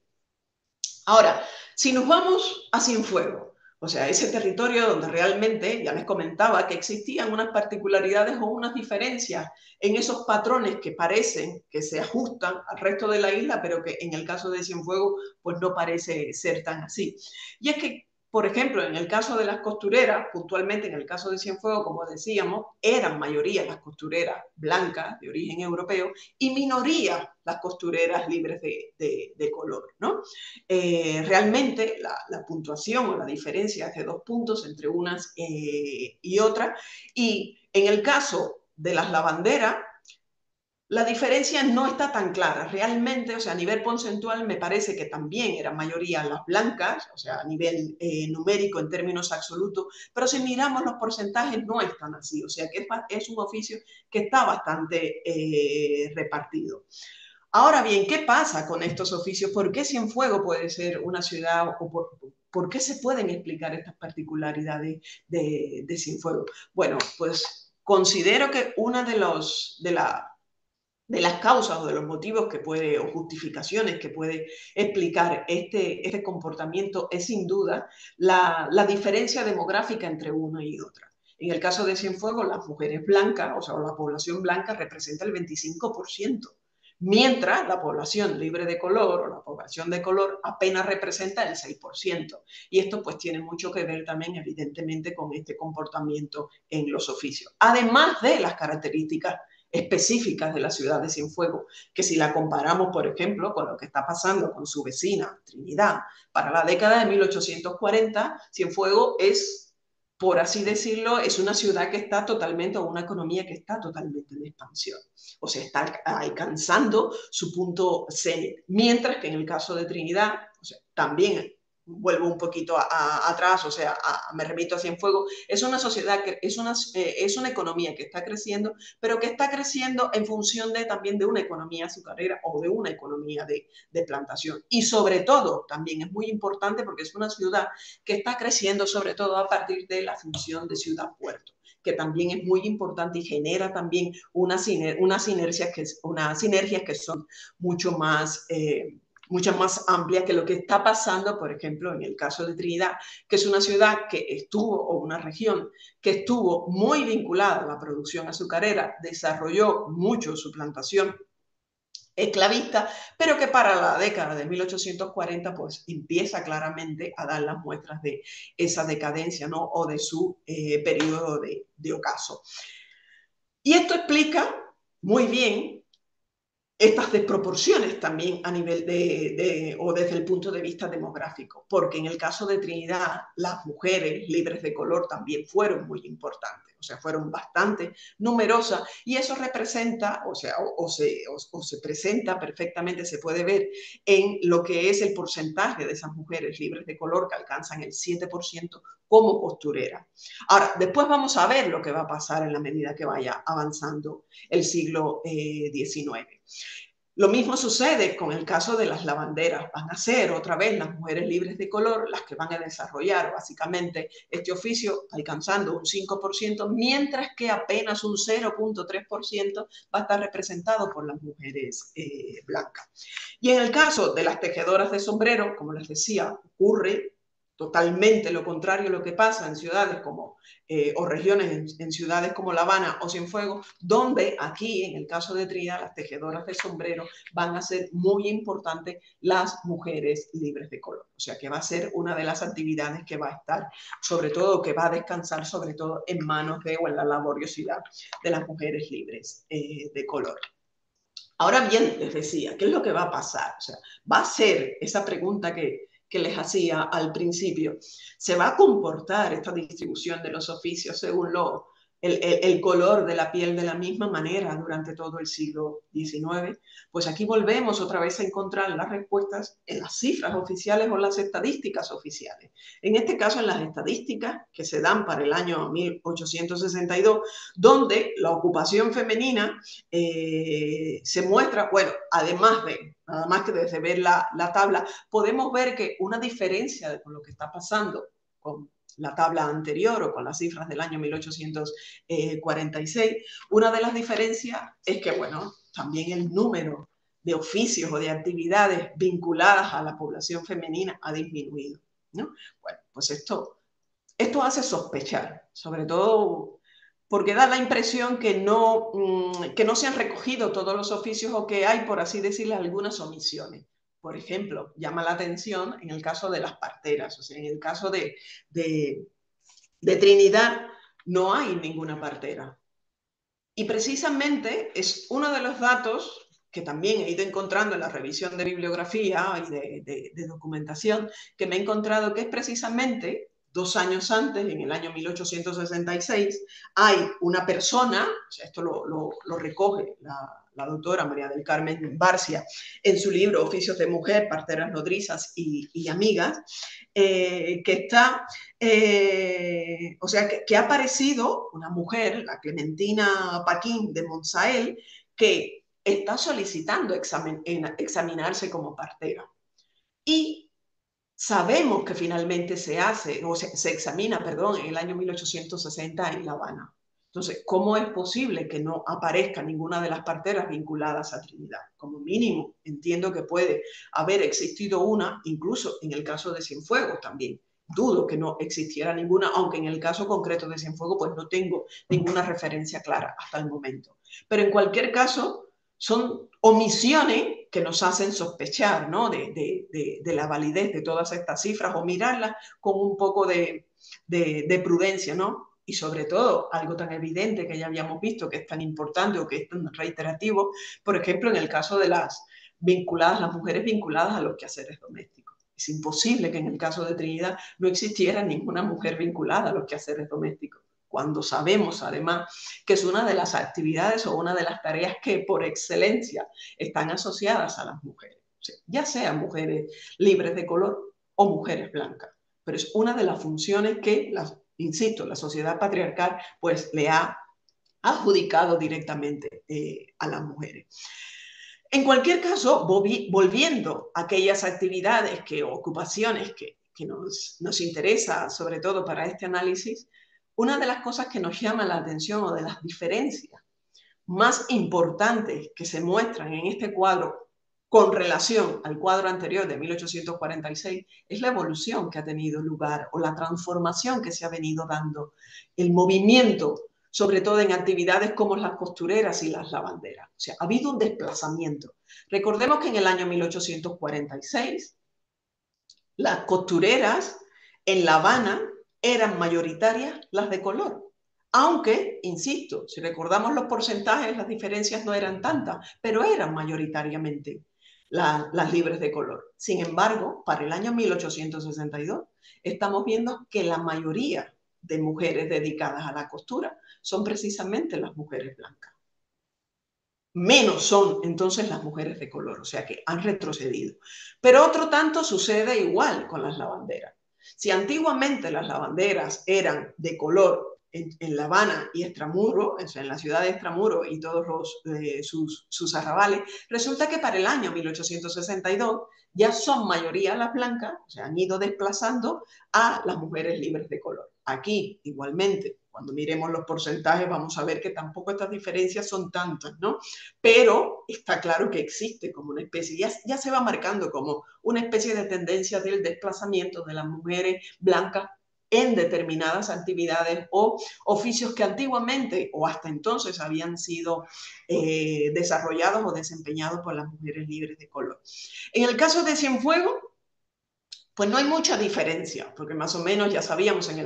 Ahora, si nos vamos a Cienfuegos, o sea, ese territorio donde realmente, ya les comentaba, que existían unas particularidades o unas diferencias en esos patrones que parecen que se ajustan al resto de la isla, pero que en el caso de Cienfuegos, pues no parece ser tan así. Y es que, por ejemplo, en el caso de las costureras, puntualmente en el caso de Cienfuegos, como decíamos, eran mayoría las costureras blancas de origen europeo y minoría las costureras libres de color, ¿no? Realmente la puntuación o la diferencia es de 2 puntos entre unas y otras. Y en el caso de las lavanderas, la diferencia no está tan clara. Realmente, o sea, a nivel porcentual me parece que también eran mayoría las blancas, o sea, a nivel numérico en términos absolutos, pero si miramos los porcentajes no es tan así, o sea, que es un oficio que está bastante repartido. Ahora bien, ¿qué pasa con estos oficios? ¿Por qué Cienfuegos puede ser una ciudad o por qué se pueden explicar estas particularidades de Cienfuegos? Bueno, pues considero que una de las causas o de los motivos que puede, o justificaciones que puede explicar este comportamiento es sin duda la diferencia demográfica entre una y otra. En el caso de Cienfuegos, las mujeres blancas, o sea, la población blanca representa el 25%, mientras la población libre de color o la población de color apenas representa el 6%. Y esto pues tiene mucho que ver también evidentemente con este comportamiento en los oficios. Además de las características específicas de la ciudad de Cienfuegos, que si la comparamos, por ejemplo, con lo que está pasando con su vecina, Trinidad, para la década de 1840, Cienfuegos es, por así decirlo, es una ciudad que está totalmente, o una economía que está totalmente en expansión. O sea, está alcanzando su punto cenit. Mientras que en el caso de Trinidad, o sea, también vuelvo un poquito atrás, o sea, me remito a Cienfuegos, es una sociedad que es una economía que está creciendo, pero que está creciendo en función también de una economía azucarera o de una economía de plantación. Y sobre todo, también es muy importante porque es una ciudad que está creciendo sobre todo a partir de la función de ciudad-puerto, que también es muy importante y genera también unas sinergias que son mucho más mucho más amplia que lo que está pasando, por ejemplo, en el caso de Trinidad, que es una ciudad que estuvo, o una región que estuvo muy vinculada a la producción azucarera, desarrolló mucho su plantación esclavista, pero que para la década de 1840 pues empieza claramente a dar las muestras de esa decadencia, ¿no? O de su periodo de ocaso. Y esto explica muy bien estas desproporciones también a nivel o desde el punto de vista demográfico, porque en el caso de Trinidad, las mujeres libres de color también fueron muy importantes, o sea, fueron bastante numerosas, y eso representa, o sea, o se presenta perfectamente, se puede ver en lo que es el porcentaje de esas mujeres libres de color que alcanzan el 7% como costurera. Ahora, después vamos a ver lo que va a pasar en la medida que vaya avanzando el siglo XIX. Lo mismo sucede con el caso de las lavanderas. Van a ser otra vez las mujeres libres de color las que van a desarrollar básicamente este oficio, alcanzando un 5%, mientras que apenas un 0,3% va a estar representado por las mujeres blancas. Y en el caso de las tejedoras de sombrero, como les decía, ocurre totalmente lo contrario a lo que pasa en ciudades como, o regiones en ciudades como La Habana o Cienfuegos, donde aquí, en el caso de Trinidad, las tejedoras de sombrero van a ser muy importantes las mujeres libres de color. O sea, que va a ser una de las actividades que va a estar, sobre todo, que va a descansar sobre todo en manos de, o en la laboriosidad de las mujeres libres de color. Ahora bien, les decía, ¿qué es lo que va a pasar? O sea, va a ser esa pregunta que les hacía al principio. ¿Se va a comportar esta distribución de los oficios según el color de la piel de la misma manera durante todo el siglo XIX? Pues aquí volvemos otra vez a encontrar las respuestas en las cifras oficiales o las estadísticas oficiales. En este caso, en las estadísticas que se dan para el año 1862, donde la ocupación femenina se muestra, bueno, además de, nada más que desde ver la tabla, podemos ver que una diferencia con lo que está pasando con la tabla anterior o con las cifras del año 1846, una de las diferencias es que, bueno, también el número de oficios o de actividades vinculadas a la población femenina ha disminuido, ¿no? Bueno, pues esto hace sospechar, sobre todo porque da la impresión que no se han recogido todos los oficios o que hay, por así decirlo, algunas omisiones. Por ejemplo, llama la atención en el caso de las parteras, o sea, en el caso de Trinidad no hay ninguna partera. Y precisamente es uno de los datos que también he ido encontrando en la revisión de bibliografía y de documentación, que me he encontrado que es precisamente 2 años antes, en el año 1866, hay una persona, o sea, esto lo recoge la doctora María del Carmen Barcia en su libro Oficios de Mujer, Parteras Nodrizas y Amigas, que está, o sea, que ha aparecido una mujer, la Clementina Paquín de Monsael, que está solicitando examinarse como partera. Y sabemos que finalmente se examina, perdón, en el año 1860 en La Habana. Entonces, ¿cómo es posible que no aparezca ninguna de las parteras vinculadas a Trinidad? Como mínimo, entiendo que puede haber existido una, incluso en el caso de Cienfuegos también. Dudo que no existiera ninguna, aunque en el caso concreto de Cienfuegos pues no tengo ninguna referencia clara hasta el momento. Pero en cualquier caso, son omisiones que nos hacen sospechar, ¿no?, de la validez de todas estas cifras o mirarlas con un poco de prudencia, ¿no? Y sobre todo, algo tan evidente que ya habíamos visto, que es tan importante o que es tan reiterativo, por ejemplo, en el caso de las mujeres vinculadas a los quehaceres domésticos. Es imposible que en el caso de Trinidad no existiera ninguna mujer vinculada a los quehaceres domésticos, cuando sabemos además que es una de las actividades o una de las tareas que por excelencia están asociadas a las mujeres, o sea, ya sean mujeres libres de color o mujeres blancas, pero es una de las funciones que, insisto, la sociedad patriarcal pues le ha adjudicado directamente a las mujeres. En cualquier caso, volviendo a aquellas actividades o ocupaciones que nos interesa, sobre todo para este análisis, una de las cosas que nos llama la atención o de las diferencias más importantes que se muestran en este cuadro con relación al cuadro anterior de 1846 es la evolución que ha tenido lugar o la transformación que se ha venido dando, el movimiento, sobre todo en actividades como las costureras y las lavanderas. O sea, ha habido un desplazamiento. Recordemos que en el año 1846 las costureras en La Habana eran mayoritarias las de color. Aunque, insisto, si recordamos los porcentajes, las diferencias no eran tantas, pero eran mayoritariamente las libres de color. Sin embargo, para el año 1862 estamos viendo que la mayoría de mujeres dedicadas a la costura son precisamente las mujeres blancas. Menos son entonces las mujeres de color, o sea que han retrocedido. Pero otro tanto sucede igual con las lavanderas. Si antiguamente las lavanderas eran de color en La Habana y Extramuro, en la ciudad de Extramuro y todos sus arrabales, resulta que para el año 1862 ya son mayoría las blancas, o sea, han ido desplazando a las mujeres libres de color. Aquí, igualmente, cuando miremos los porcentajes vamos a ver que tampoco estas diferencias son tantas, ¿no? Pero está claro que existe como una especie, ya se va marcando como una especie de tendencia del desplazamiento de las mujeres blancas en determinadas actividades o oficios que antiguamente o hasta entonces habían sido desarrollados o desempeñados por las mujeres libres de color. En el caso de Cienfuegos, pues no hay mucha diferencia, porque más o menos ya sabíamos en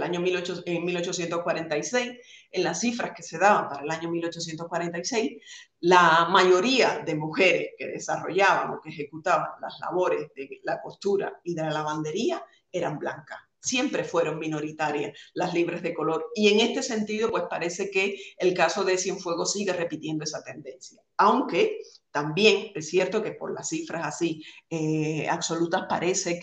1846, en las cifras que se daban para el año 1846, la mayoría de mujeres que desarrollaban o que ejecutaban las labores de la costura y de la lavandería eran blancas. Siempre fueron minoritarias las libres de color. Y en este sentido, pues parece que el caso de Cienfuegos sigue repitiendo esa tendencia. Aunque también es cierto que por las cifras así absolutas parece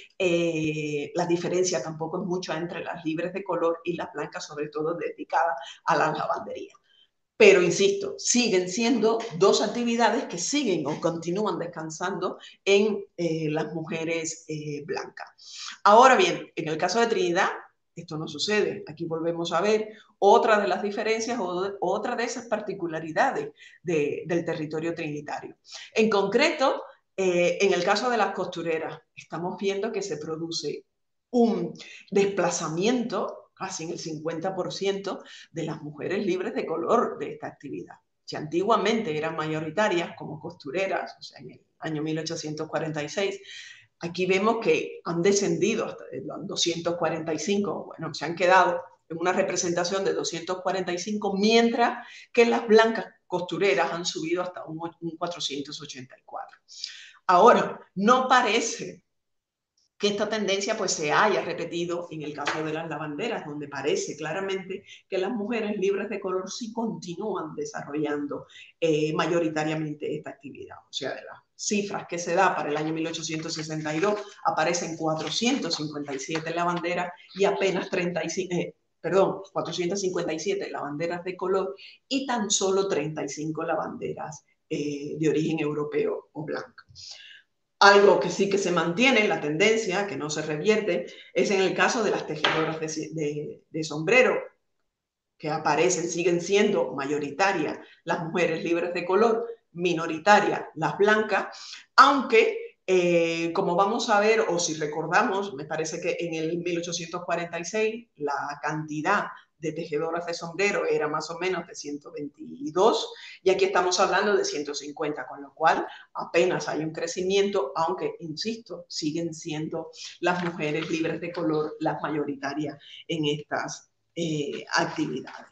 que la diferencia tampoco es mucha entre las libres de color y las blancas, sobre todo dedicadas a la lavandería. Pero, insisto, siguen siendo dos actividades que siguen o continúan descansando en las mujeres blancas. Ahora bien, en el caso de Trinidad, esto no sucede. Aquí volvemos a ver otra de las diferencias o otra de esas particularidades del territorio trinitario. En concreto, en el caso de las costureras, estamos viendo que se produce un desplazamiento casi en el 50% de las mujeres libres de color de esta actividad. Si antiguamente eran mayoritarias como costureras, o sea, en el año 1846, aquí vemos que han descendido hasta los 245, bueno, se han quedado en una representación de 245, mientras que las blancas costureras han subido hasta un 484. Ahora, no parece que esta tendencia pues se haya repetido en el caso de las lavanderas, donde parece claramente que las mujeres libres de color sí continúan desarrollando mayoritariamente esta actividad. O sea, de las cifras que se da para el año 1862 aparecen 457 lavanderas y apenas 457 lavanderas de color y tan solo 35 lavanderas de origen europeo o blanco. Algo que sí que se mantiene, la tendencia, que no se revierte, es en el caso de las tejedoras de sombrero, que aparecen, siguen siendo mayoritarias las mujeres libres de color, minoritarias las blancas, aunque como vamos a ver, o si recordamos, me parece que en el 1846 la cantidad de tejedoras de sombrero era más o menos de 122 y aquí estamos hablando de 150, con lo cual apenas hay un crecimiento, aunque, insisto, siguen siendo las mujeres libres de color las mayoritarias en estas actividades.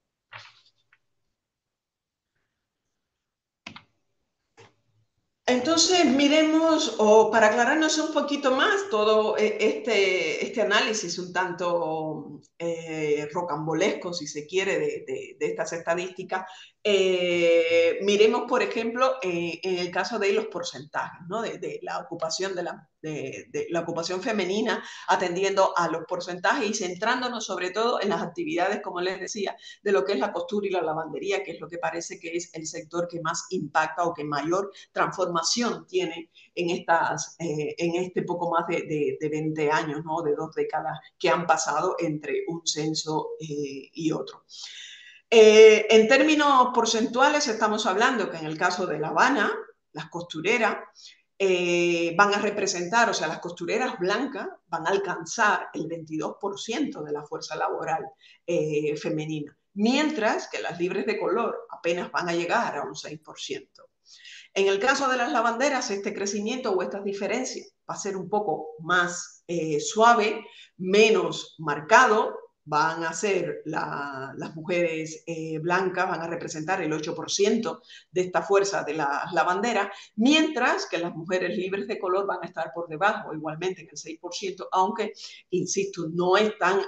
Entonces, miremos, o para aclararnos un poquito más todo este análisis un tanto rocambolesco, si se quiere, de estas estadísticas, miremos, por ejemplo, en el caso de los porcentajes, ¿no? de la ocupación de la ocupación femenina, atendiendo a los porcentajes y centrándonos sobre todo en las actividades, como les decía, de lo que es la costura y la lavandería, que es lo que parece que es el sector que más impacta o que mayor transformación tiene en este poco más de 20 años, ¿no? De 2 décadas que han pasado entre un censo y otro. En términos porcentuales estamos hablando que en el caso de La Habana, las costureras van a representar, o sea, las costureras blancas van a alcanzar el 22% de la fuerza laboral femenina, mientras que las libres de color apenas van a llegar a un 6%. En el caso de las lavanderas, este crecimiento o estas diferencias va a ser un poco más suave, menos marcado. Van a ser las mujeres blancas, van a representar el 8% de esta fuerza de las lavanderas, mientras que las mujeres libres de color van a estar por debajo, igualmente en el 6%, aunque, insisto, no es tan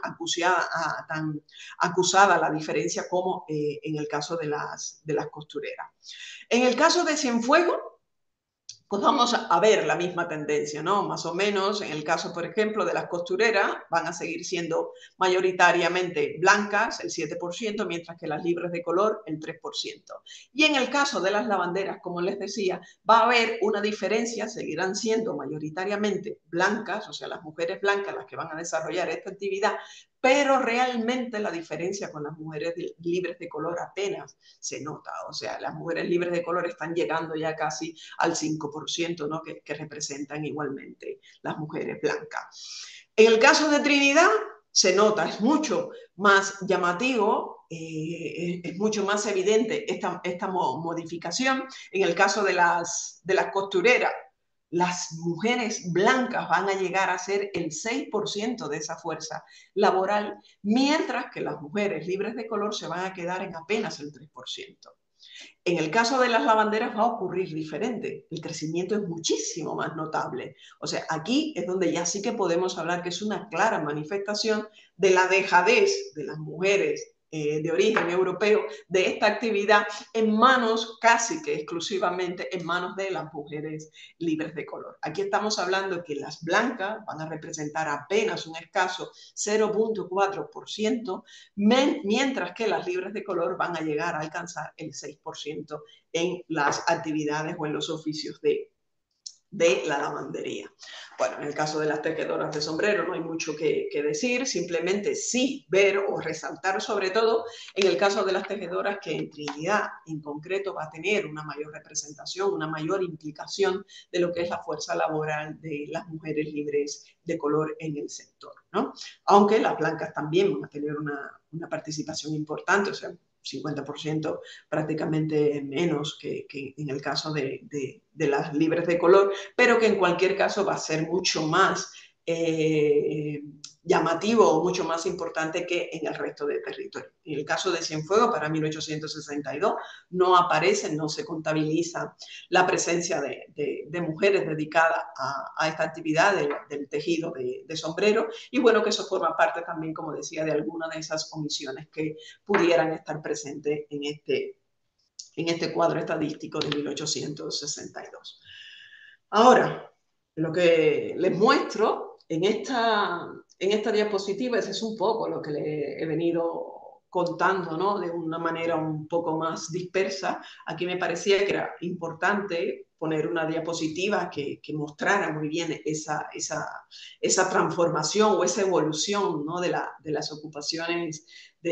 acusada la diferencia como en el caso de las costureras. En el caso de Cienfuegos, pues vamos a ver la misma tendencia, ¿no? Más o menos, en el caso, por ejemplo, de las costureras, van a seguir siendo mayoritariamente blancas, el 7%, mientras que las libres de color, el 3%. Y en el caso de las lavanderas, como les decía, va a haber una diferencia, seguirán siendo mayoritariamente blancas, o sea, las mujeres blancas las que van a desarrollar esta actividad, pero realmente la diferencia con las mujeres libres de color apenas se nota. O sea, las mujeres libres de color están llegando ya casi al 5%, ¿no? que representan igualmente las mujeres blancas. En el caso de Trinidad, se nota, es mucho más llamativo, es mucho más evidente esta modificación. En el caso de las costureras, las mujeres blancas van a llegar a ser el 6% de esa fuerza laboral, mientras que las mujeres libres de color se van a quedar en apenas el 3%. En el caso de las lavanderas va a ocurrir diferente. El crecimiento es muchísimo más notable. O sea, aquí es donde ya sí que podemos hablar que es una clara manifestación de la dejadez de las mujeres de origen europeo de esta actividad en manos, casi que exclusivamente en manos de las mujeres libres de color. Aquí estamos hablando que las blancas van a representar apenas un escaso 0,4%, mientras que las libres de color van a llegar a alcanzar el 6% en las actividades o en los oficios de la lavandería. Bueno, en el caso de las tejedoras de sombrero no hay mucho que decir, simplemente sí ver o resaltar sobre todo en el caso de las tejedoras que en Trinidad en concreto va a tener una mayor representación, una mayor implicación de lo que es la fuerza laboral de las mujeres libres de color en el sector, ¿no? Aunque las blancas también van a tener una participación importante, o sea, 50% prácticamente menos que en el caso de las libres de color, pero que en cualquier caso va a ser mucho más llamativo o mucho más importante que en el resto del territorio. En el caso de Cienfuegos, para 1862, no aparece, no se contabiliza la presencia de mujeres dedicadas a esta actividad del tejido de sombrero, y bueno, que eso forma parte también, como decía, de alguna de esas omisiones que pudieran estar presentes en este cuadro estadístico de 1862. Ahora, lo que les muestro en esta diapositiva es un poco lo que les he venido contando, ¿no? De una manera un poco más dispersa. Aquí me parecía que era importante poner una diapositiva que mostrara muy bien esa transformación o esa evolución, ¿no? de las ocupaciones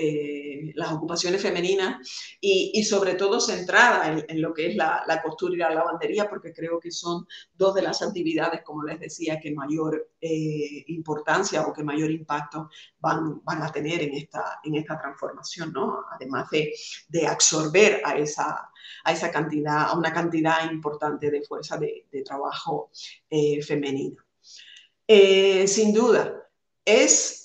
femeninas y sobre todo centrada en lo que es la costura y la lavandería, porque creo que son dos de las actividades, como les decía, que mayor importancia o que mayor impacto van a tener en esta transformación, ¿no? Además de absorber a esa cantidad, a una cantidad importante de fuerza de trabajo femenina. Sin duda, es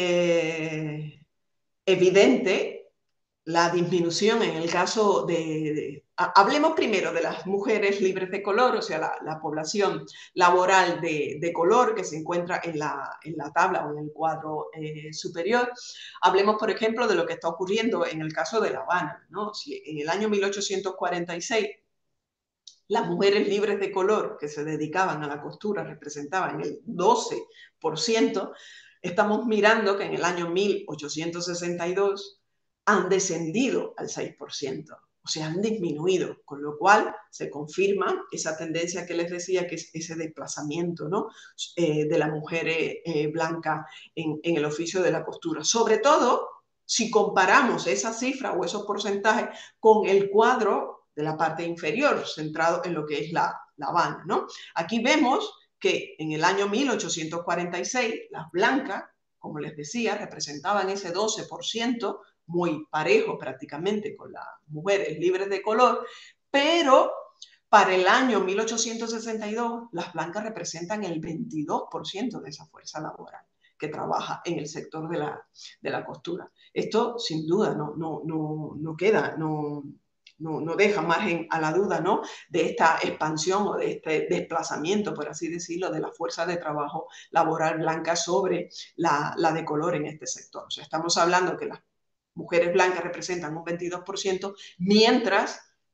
evidente la disminución en el caso hablemos primero de las mujeres libres de color, o sea, la población laboral de color que se encuentra en la tabla o en el cuadro superior. Hablemos, por ejemplo, de lo que está ocurriendo en el caso de La Habana, ¿no? Si en el año 1846 las mujeres libres de color que se dedicaban a la costura representaban el 12%, estamos mirando que en el año 1862 han descendido al 6%, o sea, han disminuido, con lo cual se confirma esa tendencia que les decía, que es ese desplazamiento, ¿no? De la mujer blanca en el oficio de la costura. Sobre todo, si comparamos esa cifra o esos porcentajes con el cuadro de la parte inferior, centrado en lo que es la Habana, ¿no? Aquí vemos que en el año 1846 las blancas, como les decía, representaban ese 12%, muy parejo prácticamente con las mujeres libres de color, pero para el año 1862 las blancas representan el 22% de esa fuerza laboral que trabaja en el sector de la costura. Esto sin duda no queda, no deja margen a la duda, ¿no? De esta expansión o de este desplazamiento, por así decirlo, de la fuerza de trabajo laboral blanca sobre la de color en este sector. O sea, estamos hablando que las mujeres blancas representan un 22%, mientras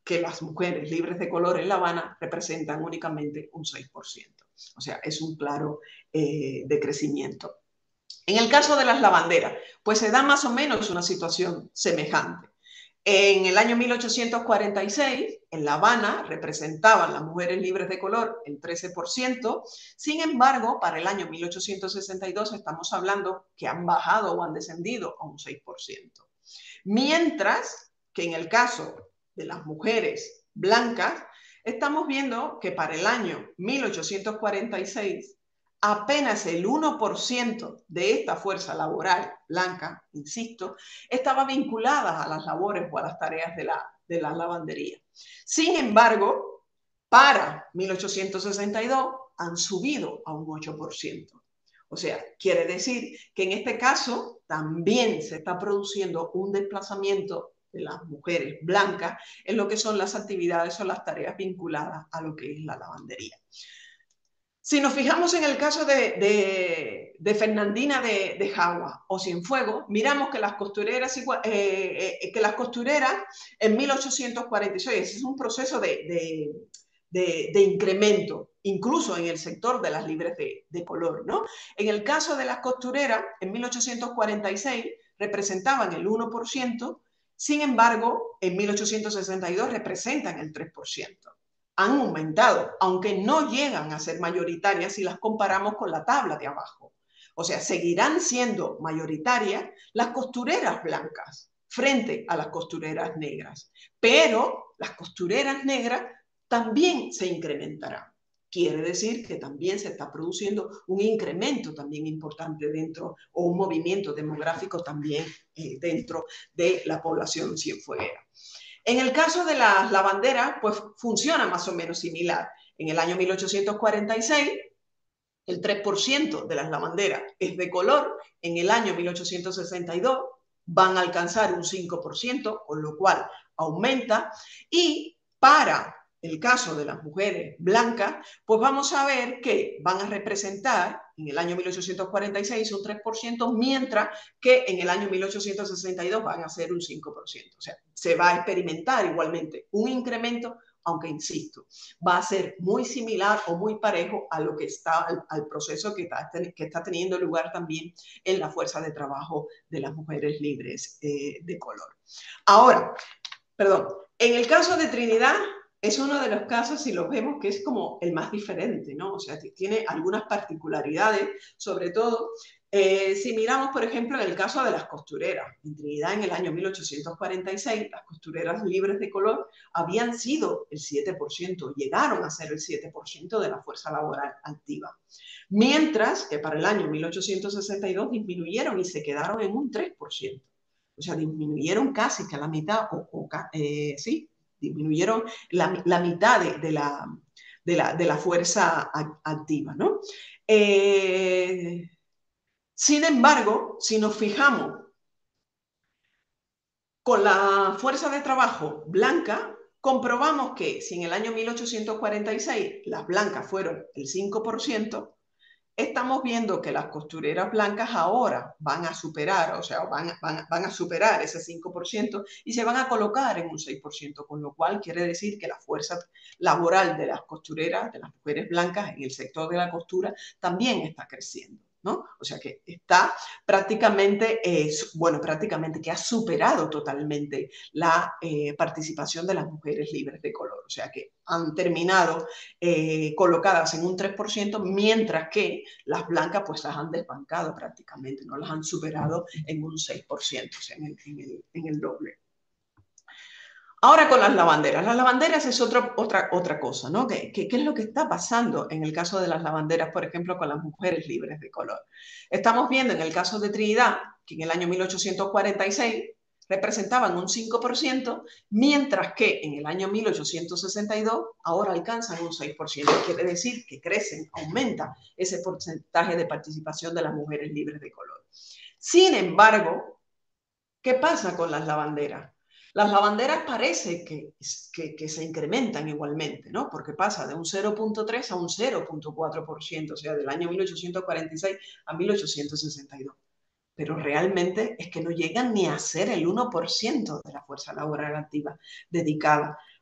que las mujeres libres de color en La Habana representan únicamente un 6%. O sea, es un claro decrecimiento. En el caso de las lavanderas, pues se da más o menos una situación semejante. En el año 1846, en La Habana, representaban las mujeres libres de color el 13%. Sin embargo, para el año 1862 estamos hablando que han bajado o han descendido a un 6%. Mientras que en el caso de las mujeres blancas, estamos viendo que para el año 1846 apenas el 1% de esta fuerza laboral blanca, insisto, estaba vinculada a las labores o a las tareas de la lavandería. Sin embargo, para 1862 han subido a un 8%. O sea, quiere decir que en este caso también se está produciendo un desplazamiento de las mujeres blancas en lo que son las actividades o las tareas vinculadas a lo que es la lavandería. Si nos fijamos en el caso de Fernandina de Jagua o Cienfuegos, miramos que las costureras en 1846, ese es un proceso de incremento, incluso en el sector de las libres de color, ¿no? En el caso de las costureras, en 1846 representaban el 1%, sin embargo, en 1862 representan el 3%. Han aumentado, aunque no llegan a ser mayoritarias si las comparamos con la tabla de abajo. O sea, seguirán siendo mayoritarias las costureras blancas frente a las costureras negras, pero las costureras negras también se incrementarán. Quiere decir que también se está produciendo un incremento también importante dentro, o un movimiento demográfico también dentro de la población cienfueguera. En el caso de las lavanderas, pues funciona más o menos similar. En el año 1846, el 3% de las lavanderas es de color. En el año 1862 van a alcanzar un 5%, con lo cual aumenta. Y para el caso de las mujeres blancas, pues vamos a ver que van a representar en el año 1846 un 3%, mientras que en el año 1862 van a ser un 5%. O sea, se va a experimentar igualmente un incremento, aunque insisto, va a ser muy similar o muy parejo a lo que está, al proceso que está teniendo lugar también en la fuerza de trabajo de las mujeres libres de color. Ahora, en el caso de Trinidad, es uno de los casos, si lo vemos, que es como el más diferente, ¿no? O sea, tiene algunas particularidades, sobre todo si miramos, por ejemplo, en el caso de las costureras. En Trinidad, en el año 1846, las costureras libres de color habían sido el 7%, llegaron a ser el 7% de la fuerza laboral activa. Mientras que para el año 1862 disminuyeron y se quedaron en un 3%. O sea, disminuyeron casi que a la mitad, sí, disminuyeron la mitad de la fuerza activa, ¿no? Sin embargo, si nos fijamos con la fuerza de trabajo blanca, comprobamos que si en el año 1846 las blancas fueron el 5%, estamos viendo que las costureras blancas ahora van a superar, o sea, van a superar ese 5% y se van a colocar en un 6%, con lo cual quiere decir que la fuerza laboral de las costureras, de las mujeres blancas en el sector de la costura, también está creciendo, ¿no? O sea que está prácticamente, prácticamente que ha superado totalmente la participación de las mujeres libres de color. O sea que han terminado colocadas en un 3%, mientras que las blancas pues las han desbancado prácticamente, no las han superado en un 6%, o sea, en el doble. Ahora con las lavanderas. Las lavanderas es otra cosa, ¿no? ¿Qué es lo que está pasando en el caso de las lavanderas, por ejemplo, con las mujeres libres de color? Estamos viendo en el caso de Trinidad que en el año 1846 representaban un 5%, mientras que en el año 1862 ahora alcanzan un 6%. Quiere decir que crecen, aumenta ese porcentaje de participación de las mujeres libres de color. Sin embargo, ¿qué pasa con las lavanderas? Las lavanderas parece que se incrementan igualmente, ¿no? Porque pasa de un 0.3 a un 0.4%, o sea, del año 1846 a 1862. Pero realmente es que no llegan ni a ser el 1% de la fuerza laboral activa dedicada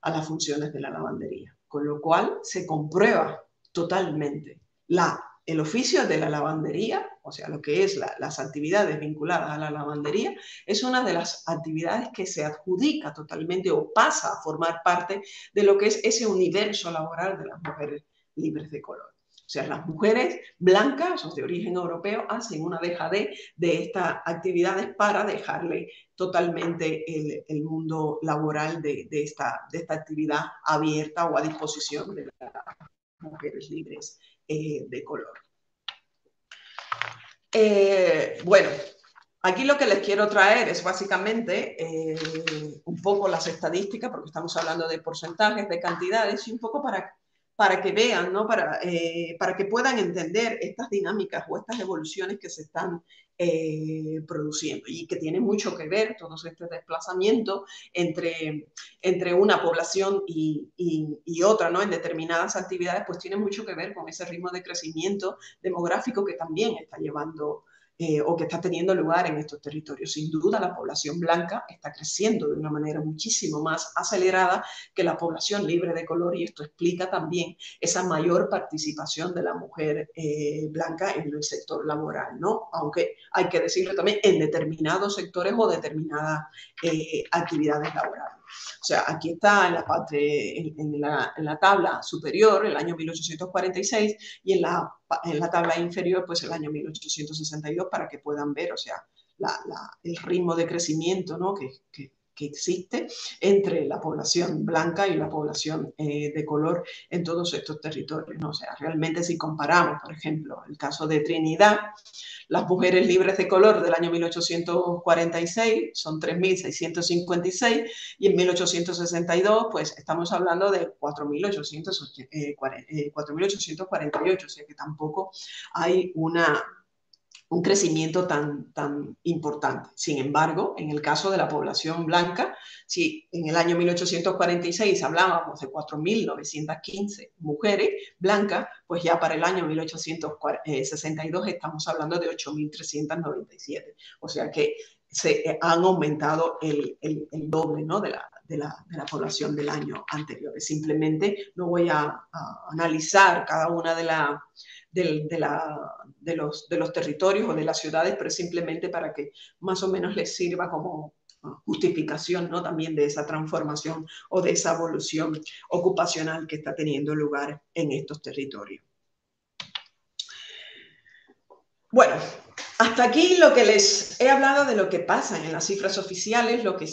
a las funciones de la lavandería, con lo cual se comprueba totalmente el oficio de la lavandería, o sea, lo que es las actividades vinculadas a la lavandería, es una de las actividades que se adjudica totalmente o pasa a formar parte de lo que es ese universo laboral de las mujeres libres de color. O sea, las mujeres blancas o de origen europeo hacen una dejadez de estas actividades para dejarle totalmente el mundo laboral de esta actividad abierta o a disposición de las mujeres libres de color. Bueno, aquí lo que les quiero traer es básicamente un poco las estadísticas, porque estamos hablando de porcentajes, de cantidades, y un poco para que vean, ¿no? Para que puedan entender estas dinámicas o estas evoluciones que se están produciendo y que tiene mucho que ver todos estos desplazamientos entre una población y otra, ¿no? En determinadas actividades, pues tiene mucho que ver con ese ritmo de crecimiento demográfico que también está llevando o que está teniendo lugar en estos territorios. Sin duda, la población blanca está creciendo de una manera muchísimo más acelerada que la población libre de color, y esto explica también esa mayor participación de la mujer blanca en el sector laboral, ¿no? Aunque hay que decirlo también, en determinados sectores o determinadas actividades laborales. O sea, aquí está en la parte, en la tabla superior, el año 1846, y en la tabla inferior, pues el año 1862, para que puedan ver, o sea, el ritmo de crecimiento, ¿no? que existe entre la población blanca y la población de color en todos estos territorios, ¿no? O sea, realmente si comparamos, por ejemplo, el caso de Trinidad, las mujeres libres de color del año 1846 son 3.656 y en 1862 pues estamos hablando de 4.848, o sea que tampoco hay un crecimiento tan importante. Sin embargo, en el caso de la población blanca, si en el año 1846 hablábamos de 4.915 mujeres blancas, pues ya para el año 1862 estamos hablando de 8.397. O sea que se han aumentado el doble, ¿no? de la población del año anterior. Simplemente no voy a analizar cada una de los territorios o de las ciudades, pero simplemente para que más o menos les sirva como justificación, ¿no? También de esa transformación o de esa evolución ocupacional que está teniendo lugar en estos territorios. Bueno, hasta aquí lo que les he hablado de lo que pasa en las cifras oficiales, lo que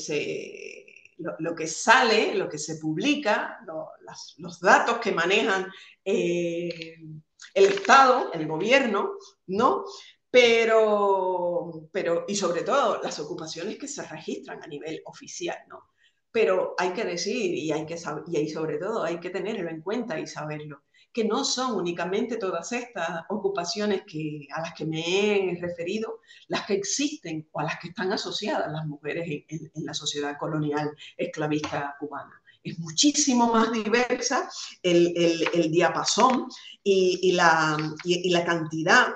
sale, lo que se publica, los datos que manejan el Estado, el gobierno, ¿no? Pero, y sobre todo las ocupaciones que se registran a nivel oficial, ¿no? Pero hay que decir, y sobre todo hay que tenerlo en cuenta y saberlo, que no son únicamente todas estas ocupaciones a las que me he referido las que existen o a las que están asociadas las mujeres en la sociedad colonial esclavista cubana. Es muchísimo más diversa el diapasón y la cantidad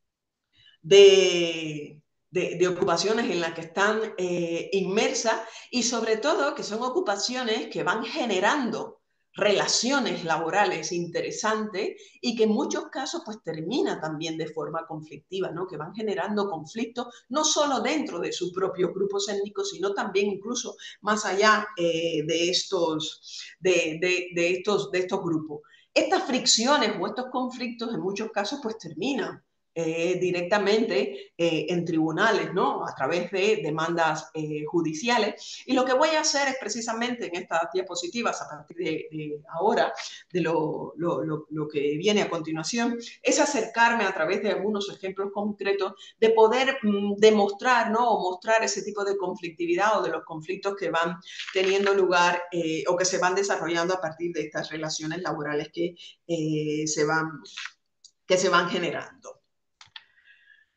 de ocupaciones en las que están inmersas, y sobre todo que son ocupaciones que van generando relaciones laborales interesantes y que en muchos casos pues termina también de forma conflictiva, ¿no? Que van generando conflictos no solo dentro de sus propios grupos étnicos, sino también incluso más allá de estos grupos. Estas fricciones o estos conflictos en muchos casos pues terminan directamente en tribunales, ¿no? A través de demandas judiciales. Y lo que voy a hacer es precisamente en estas diapositivas, a partir de ahora, de lo que viene a continuación, es acercarme a través de algunos ejemplos concretos de poder demostrar, ¿no? O mostrar ese tipo de conflictividad o de los conflictos que van teniendo lugar o que se van desarrollando a partir de estas relaciones laborales que se van generando.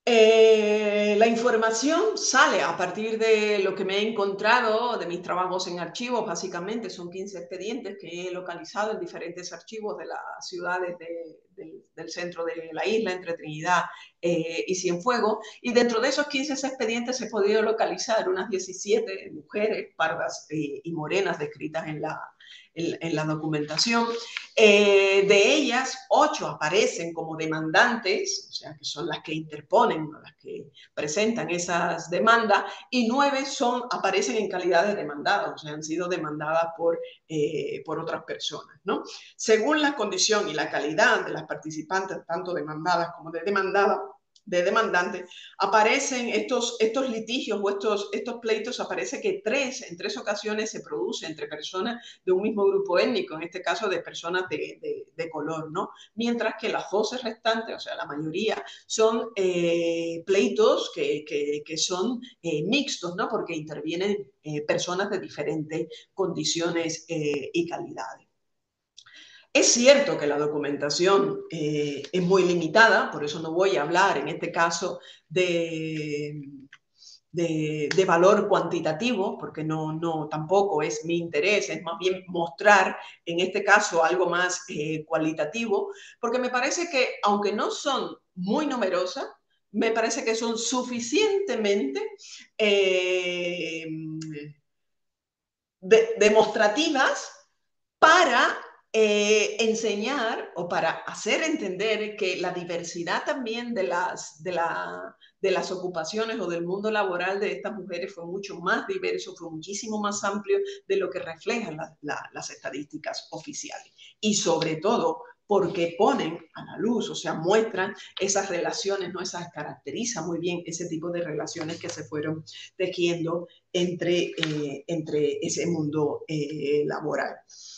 La información sale a partir de lo que me he encontrado de mis trabajos en archivos. Básicamente son 15 expedientes que he localizado en diferentes archivos de las ciudades del centro de la isla, entre Trinidad y Cienfuegos. Y dentro de esos 15 expedientes he podido localizar unas 17 mujeres pardas y morenas descritas en la documentación. De ellas, 8 aparecen como demandantes, o sea, que son las que interponen, las que presentan esas demandas, y 9 aparecen en calidad de demandadas, o sea, han sido demandadas por otras personas, ¿no? Según la condición y la calidad de las participantes, tanto demandadas como de demandantes, aparecen estos litigios o estos pleitos, aparece que en 3 ocasiones se produce entre personas de un mismo grupo étnico, en este caso de personas de color, ¿no? Mientras que las 12 restantes, o sea, la mayoría, son pleitos que son mixtos, ¿no? Porque intervienen personas de diferentes condiciones y calidades. Es cierto que la documentación es muy limitada, por eso no voy a hablar en este caso de valor cuantitativo, porque tampoco es mi interés, es más bien mostrar en este caso algo más cualitativo, porque me parece que aunque no son muy numerosas, me parece que son suficientemente demostrativas para enseñar o para hacer entender que la diversidad también de las ocupaciones o del mundo laboral de estas mujeres fue mucho más diverso, fue muchísimo más amplio de lo que reflejan las estadísticas oficiales. Y sobre todo porque ponen a la luz, o sea, muestran esas relaciones, ¿no? Esas caracteriza muy bien ese tipo de relaciones que se fueron tejiendo entre ese mundo laboral.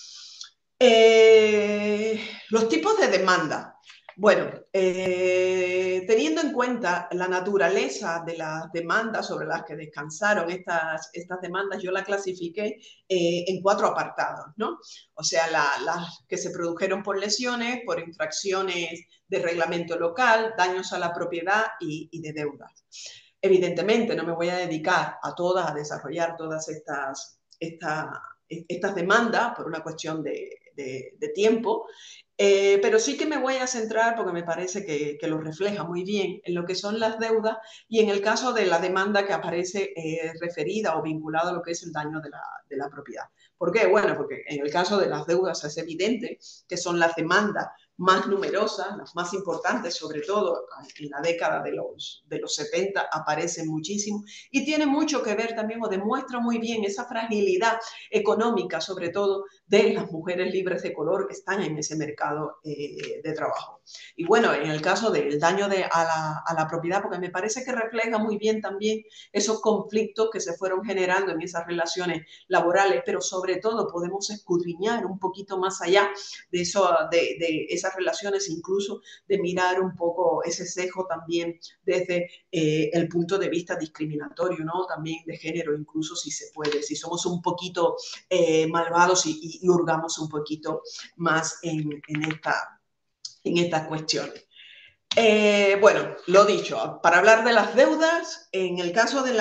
Los tipos de demanda. Bueno, teniendo en cuenta la naturaleza de las demandas sobre las que descansaron estas demandas, yo la clasifiqué en 4 apartados, ¿no? O sea, las que se produjeron por lesiones, por infracciones de reglamento local, daños a la propiedad y de deudas. Evidentemente, no me voy a dedicar a desarrollar todas estas demandas por una cuestión de tiempo, pero sí que me voy a centrar, porque me parece que lo refleja muy bien, en lo que son las deudas y en el caso de la demanda que aparece referida o vinculada a lo que es el daño de la propiedad. ¿Por qué? Bueno, porque en el caso de las deudas es evidente que son las demandas más numerosas, las más importantes, sobre todo en la década de los 70 aparecen muchísimo, y tiene mucho que ver también, o demuestra muy bien esa fragilidad económica, sobre todo de las mujeres libres de color que están en ese mercado de trabajo. Y bueno, en el caso del daño a la propiedad, porque me parece que refleja muy bien también esos conflictos que se fueron generando en esas relaciones laborales, pero sobre todo podemos escudriñar un poquito más allá de esas relaciones, incluso de mirar un poco ese sesgo también desde el punto de vista discriminatorio, ¿no? También de género, incluso si se puede, si somos un poquito malvados y hurgamos un poquito más en estas cuestiones. Bueno, lo dicho, para hablar de las deudas, en el caso de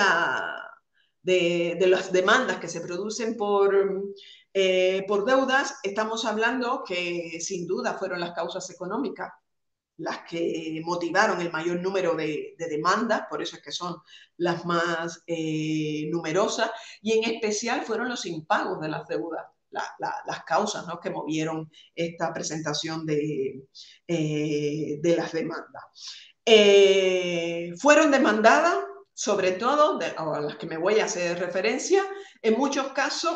las demandas que se producen por deudas, estamos hablando que sin duda fueron las causas económicas las que motivaron el mayor número de demandas, por eso es que son las más numerosas, y en especial fueron los impagos de las deudas, las causas, ¿no?, que movieron esta presentación de las demandas. Fueron demandadas, sobre todo, a las que me voy a hacer referencia, en muchos casos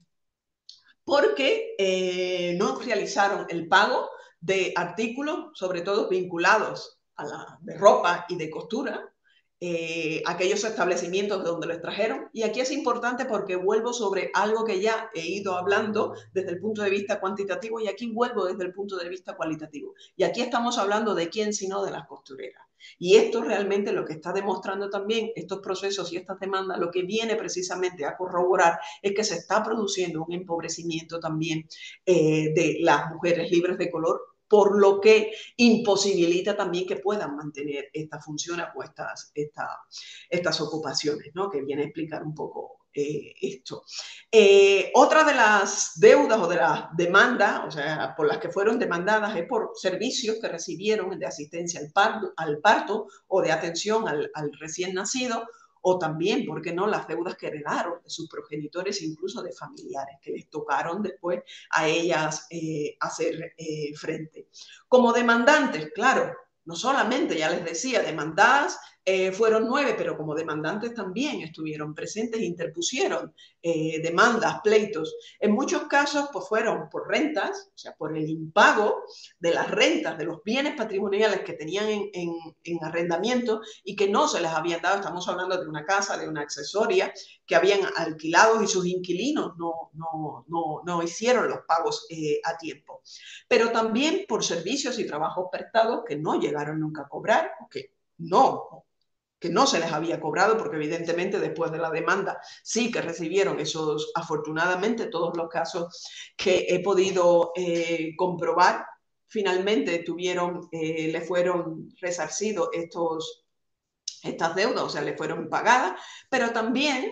porque no realizaron el pago de artículos, sobre todo vinculados de ropa y de costura, aquellos establecimientos de donde los trajeron. Y aquí es importante porque vuelvo sobre algo que ya he ido hablando desde el punto de vista cuantitativo, y aquí vuelvo desde el punto de vista cualitativo. Y aquí estamos hablando de quién, sino de las costureras. Y esto realmente lo que está demostrando también estos procesos y estas demandas, lo que viene precisamente a corroborar es que se está produciendo un empobrecimiento también de las mujeres libres de color por lo que imposibilita también que puedan mantener estas funciones o estas ocupaciones, ¿no? Que viene a explicar un poco esto. Otra de las deudas o de las demandas, o sea, por las que fueron demandadas, es por servicios que recibieron de asistencia al parto o de atención al recién nacido, o también, ¿por qué no?, las deudas que heredaron de sus progenitores, incluso de familiares, que les tocaron después a ellas hacer frente. Como demandantes, claro, no solamente, ya les decía, demandadas fueron 9, pero como demandantes también estuvieron presentes e interpusieron demandas, pleitos. En muchos casos pues fueron por rentas, o sea, por el impago de las rentas, de los bienes patrimoniales que tenían en arrendamiento y que no se les habían dado. Estamos hablando de una casa, de una accesoria que habían alquilado y sus inquilinos no hicieron los pagos a tiempo. Pero también por servicios y trabajos prestados que no llegaron nunca a cobrar, que no se les había cobrado, porque evidentemente después de la demanda sí que recibieron esos, afortunadamente, todos los casos que he podido comprobar, finalmente le fueron resarcidos estas deudas, o sea, le fueron pagadas, pero también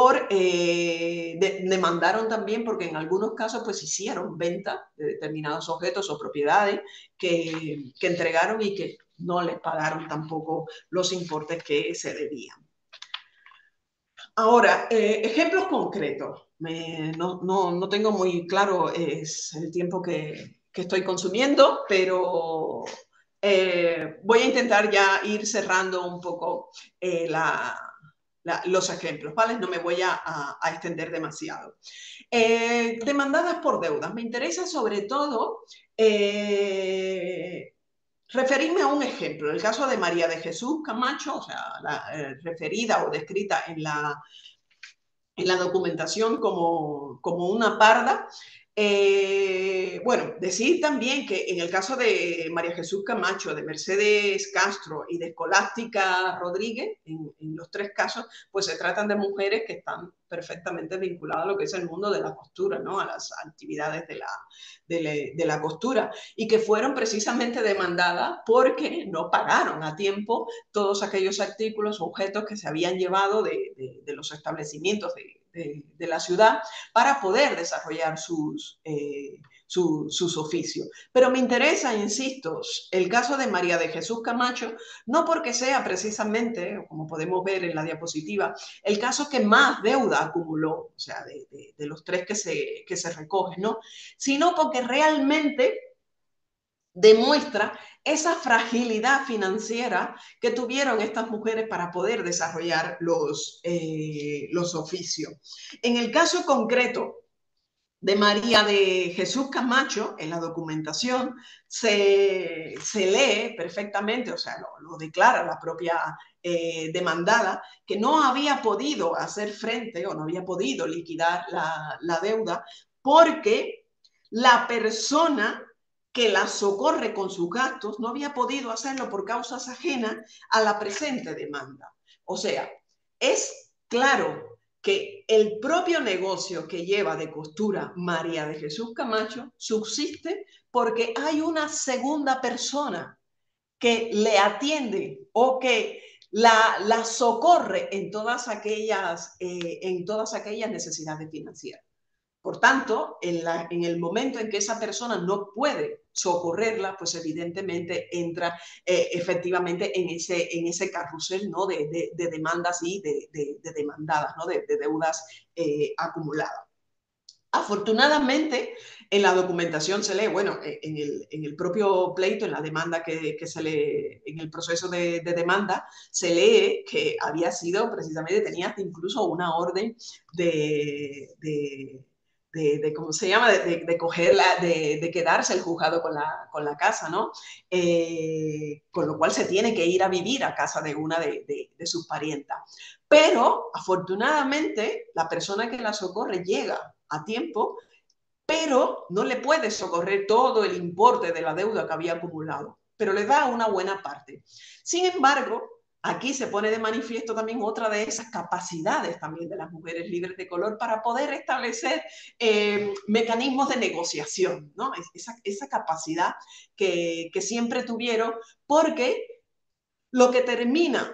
demandaron también porque en algunos casos pues hicieron venta de determinados objetos o propiedades que entregaron y que no les pagaron tampoco los importes que se debían. Ahora, ejemplos concretos. No tengo muy claro el tiempo que estoy consumiendo, pero voy a intentar ya ir cerrando un poco los ejemplos, ¿vale? No me voy a extender demasiado. Demandadas por deudas. Me interesa sobre todo referirme a un ejemplo, el caso de María de Jesús Camacho, o sea, referida o descrita en la documentación como una parda. Bueno, decir también que en el caso de María Jesús Camacho, de Mercedes Castro y de Escolástica Rodríguez, en los 3 casos, pues se tratan de mujeres que están perfectamente vinculadas a lo que es el mundo de la costura, ¿no? A las actividades de la costura, y que fueron precisamente demandadas porque no pagaron a tiempo todos aquellos artículos o objetos que se habían llevado de los establecimientos de la ciudad para poder desarrollar sus oficios. Pero me interesa, insisto, el caso de María de Jesús Camacho, no porque sea precisamente, como podemos ver en la diapositiva, el caso que más deuda acumuló, o sea, de los 3 que se recogen, ¿no?, sino porque realmente demuestra esa fragilidad financiera que tuvieron estas mujeres para poder desarrollar los oficios. En el caso concreto de María de Jesús Camacho, en la documentación se lee perfectamente, o sea, lo declara la propia demandada, que no había podido hacer frente o no había podido liquidar la deuda porque la persona que la socorre con sus gastos no había podido hacerlo por causas ajenas a la presente demanda. O sea, es claro que el propio negocio que lleva de costura María de Jesús Camacho subsiste porque hay una segunda persona que le atiende o que la socorre en todas aquellas necesidades financieras. Por tanto, en el momento en que esa persona no puede socorrerla, pues evidentemente entra efectivamente en ese carrusel, ¿no?, de demandas y de demandadas, ¿no?, de deudas acumuladas. Afortunadamente, en la documentación se lee, bueno, en el propio pleito, en la demanda que se lee, en el proceso de demanda, se lee que había sido precisamente, tenía incluso una orden ¿cómo se llama?, de cogerla, de quedarse el juzgado con la casa, ¿no? Con lo cual se tiene que ir a vivir a casa de una de sus parientas. Pero, afortunadamente, la persona que la socorre llega a tiempo, pero no le puede socorrer todo el importe de la deuda que había acumulado, pero le da una buena parte. Sin embargo, aquí se pone de manifiesto también otra de esas capacidades también de las mujeres libres de color para poder establecer mecanismos de negociación, ¿no? Esa capacidad que siempre tuvieron, porque lo que termina